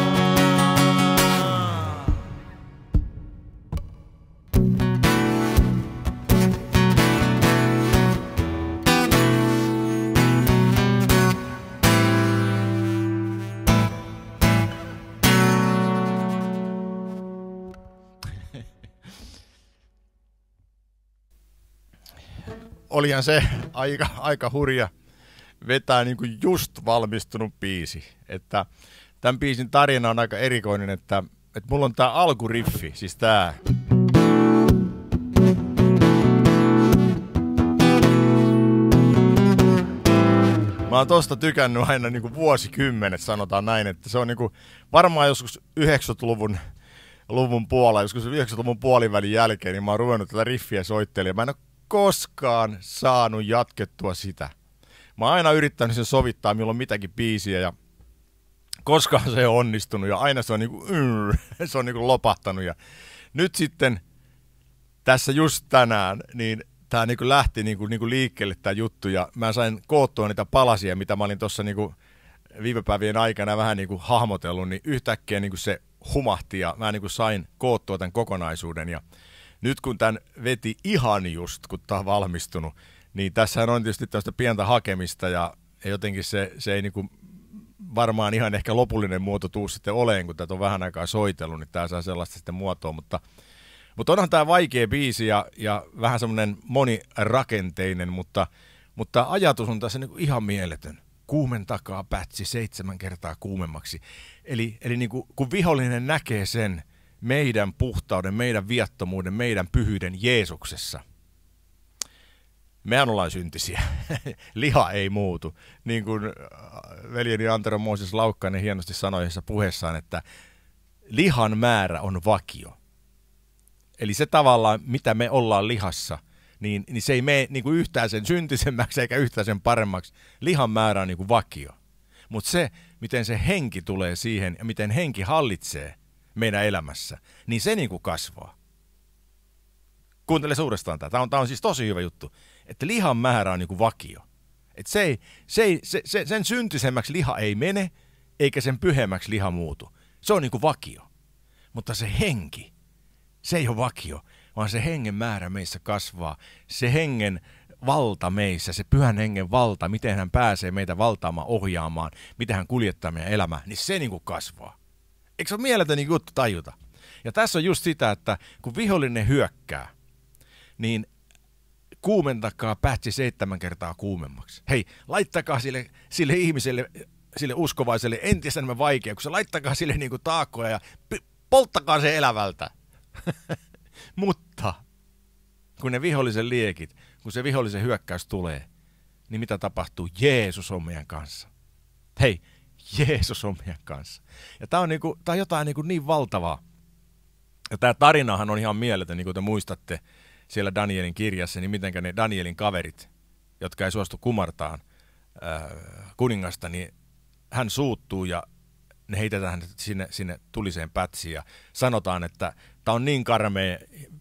Olihan se aika, aika hurja vetää niin kuin just valmistunut biisi. Että tämän biisin tarina on aika erikoinen, että, että mulla on tää alkuriffi, siis tää. Mä oon tosta tykännyt aina niin kuin vuosikymmenet, sanotaan näin, että se on niin kuin varmaan joskus yhdeksänkymmentäluvun luvun puolella, joskus yhdeksänkymmentäluvun puolivälin jälkeen, niin mä oon ruvennut tätä riffiä soittelemaan. Mä en ole koskaan saanut jatkettua sitä. Mä oon aina yrittänyt sen sovittaa, milloin mitäkin biisiä, ja koskaan se ei ole onnistunut, ja aina se on niinku, se on niinku lopahtanut. Ja nyt sitten tässä just tänään, niin tää niinku lähti niinku, niinku liikkeelle tää juttu, ja mä sain koottua niitä palasia, mitä mä olin tuossa niinku viime päivien aikana vähän niinku hahmotellut, niin yhtäkkiä niinku se humahti, ja mä niinku sain koottua tämän kokonaisuuden, ja nyt kun tämän veti ihan just, kun tämä on valmistunut, niin tässähän on tietysti tällaista pientä hakemista, ja jotenkin se, se ei niinku varmaan ihan ehkä lopullinen muoto tuu sitten oleen, kun tätä on vähän aikaa soitellut, niin tämä saa sellaista sitten muotoa, mutta, mutta onhan tämä vaikea biisi ja, ja vähän semmoinen monirakenteinen, mutta, mutta ajatus on tässä niinku ihan mieletön. Kuumentakaa pätsi seitsemän kertaa kuumemmaksi. Eli, eli niinku, kun vihollinen näkee sen, meidän puhtauden, meidän viattomuuden, meidän pyhyyden Jeesuksessa. Mehän ollaan syntisiä. Liha ei muutu. Niin kuin veljeni Antero Mooses Laukkainen hienosti sanoi yhdessä puheessaan, että lihan määrä on vakio. Eli se tavallaan, mitä me ollaan lihassa, niin, niin se ei mene niin kuin yhtään sen syntisemmäksi eikä yhtään sen paremmaksi. Lihan määrä on niin kuin vakio. Mutta se, miten se henki tulee siihen ja miten henki hallitsee meidän elämässä, niin se niin kuin kasvaa. Kuuntele suurestaan tämä. Tämä on, tämä on siis tosi hyvä juttu, että lihan määrä on niin kuin vakio. Että se ei, se ei, se, se, sen syntisemmäksi liha ei mene, eikä sen pyhemmäksi liha muutu. Se on niin kuin vakio. Mutta se henki, se ei ole vakio, vaan se hengen määrä meissä kasvaa. Se hengen valta meissä, se pyhän hengen valta, miten hän pääsee meitä valtaamaan, ohjaamaan, miten hän kuljettaa meidän elämää, niin se niin kuin kasvaa. Eikö se ole mieletön niin juttu tajuta? Ja tässä on just sitä, että kun vihollinen hyökkää, niin kuumentakaa pätsi seitsemän kertaa kuumemmaksi. Hei, laittakaa sille, sille ihmiselle, sille uskovaiselle entistä enemmän vaikeuksia, laittakaa sille niin kuin taakkoja ja p- polttakaa se elävältä. Mutta kun ne vihollisen liekit, kun se vihollisen hyökkäys tulee, niin mitä tapahtuu? Jeesus on meidän kanssa. Hei, Jeesus on meidän kanssa. Ja tämä on, niinku, tää on jotain niinku niin valtavaa. Ja tämä tarinahan on ihan mieletön, niin kuin te muistatte siellä Danielin kirjassa, niin mitenkä ne Danielin kaverit, jotka ei suostu kumartaan äh, kuningasta, niin hän suuttuu ja ne heitetään sinne, sinne tuliseen pätsiin ja sanotaan, että tämä on niin karmea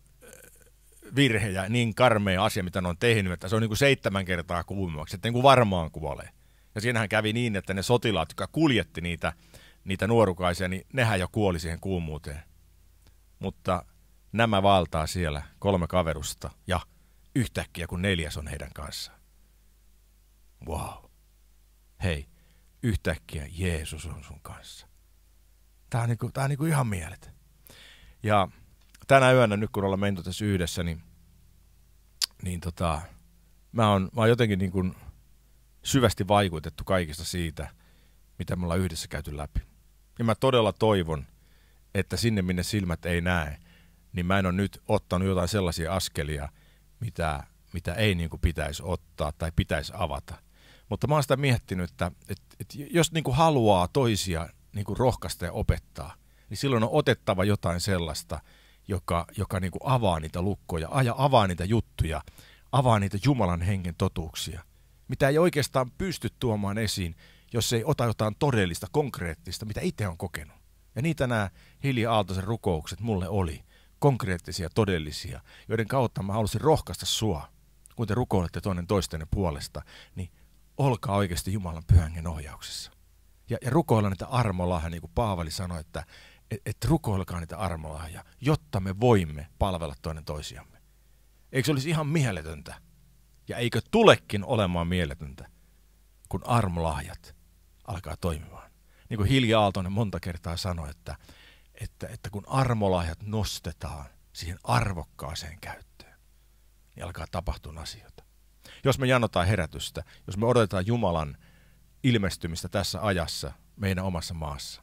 virhe ja niin karmea asia, mitä ne on tehnyt, että se on niin kuin seitsemän kertaa kuumemmaksi, että niin kuin varmaan kuolee. Ja siinähän kävi niin, että ne sotilaat, jotka kuljetti niitä, niitä nuorukaisia, niin nehän jo kuoli siihen kuumuuteen. Mutta nämä valtaa siellä kolme kaverusta ja yhtäkkiä kun neljäs on heidän kanssaan. Wow. Hei, yhtäkkiä Jeesus on sun kanssa. Tää on, niinku, tää on niinku ihan mieletön. Ja tänä yönä nyt kun ollaan menty tässä yhdessä, niin, niin tota, mä oon, mä oon jotenkin niin kuin syvästi vaikutettu kaikista siitä, mitä me ollaan yhdessä käyty läpi. Ja mä todella toivon, että sinne minne silmät ei näe, niin mä en ole nyt ottanut jotain sellaisia askelia, mitä, mitä ei niin kuin pitäisi ottaa tai pitäisi avata. Mutta mä oon sitä miettinyt, että, että, että jos niin kuin haluaa toisia niin kuin rohkaista ja opettaa, niin silloin on otettava jotain sellaista, joka, joka niin kuin avaa niitä lukkoja, aja, avaa niitä juttuja, avaa niitä Jumalan hengen totuuksia, mitä ei oikeastaan pysty tuomaan esiin, jos ei ota jotain todellista, konkreettista, mitä itse on kokenut. Ja niitä nämä Hilja Aaltosen rukoukset mulle oli, konkreettisia, todellisia, joiden kautta mä halusin rohkaista sua, kun te rukoilette toinen toistenne puolesta, niin olkaa oikeasti Jumalan pyhän hengen ohjauksessa. Ja, ja rukoilla niitä armolahja, niin kuin Paavali sanoi, että et, et rukoilkaa niitä armolahja, jotta me voimme palvella toinen toisiamme. Eikö se olisi ihan mieletöntä? Ja eikö tulekin olemaan mieletöntä, kun armolahjat alkaa toimimaan? Niin kuin Hilja Aaltonen monta kertaa sanoi, että, että, että kun armolahjat nostetaan siihen arvokkaaseen käyttöön, niin alkaa tapahtua asioita. Jos me janotaan herätystä, jos me odotetaan Jumalan ilmestymistä tässä ajassa meidän omassa maassa,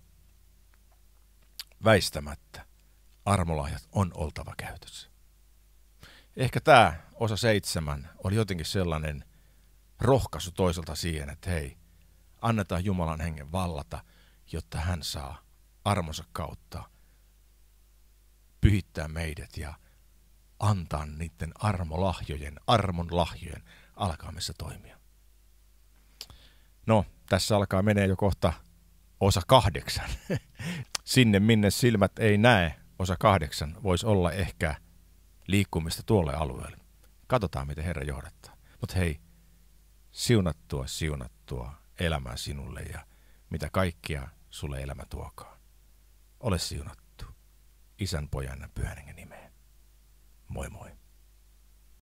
väistämättä armolahjat on oltava käytössä. Ehkä tämä osa seitsemän oli jotenkin sellainen rohkaisu toiselta siihen, että hei, annetaan Jumalan hengen vallata, jotta hän saa armonsa kautta pyhittää meidät ja antaa niiden armolahjojen, armon lahjojen alkaa meissä toimia. No, tässä alkaa menee jo kohta osa kahdeksan. Sinne minne silmät ei näe, osa kahdeksan voisi olla ehkä liikkumista tuolle alueelle. Katsotaan, miten Herra johdattaa. Mutta hei, siunattua, siunattua elämää sinulle ja mitä kaikkia sulle elämä tuokaan. Ole siunattu. Isän, Pojan ja Pyhän Hengen nimeen. Moi moi.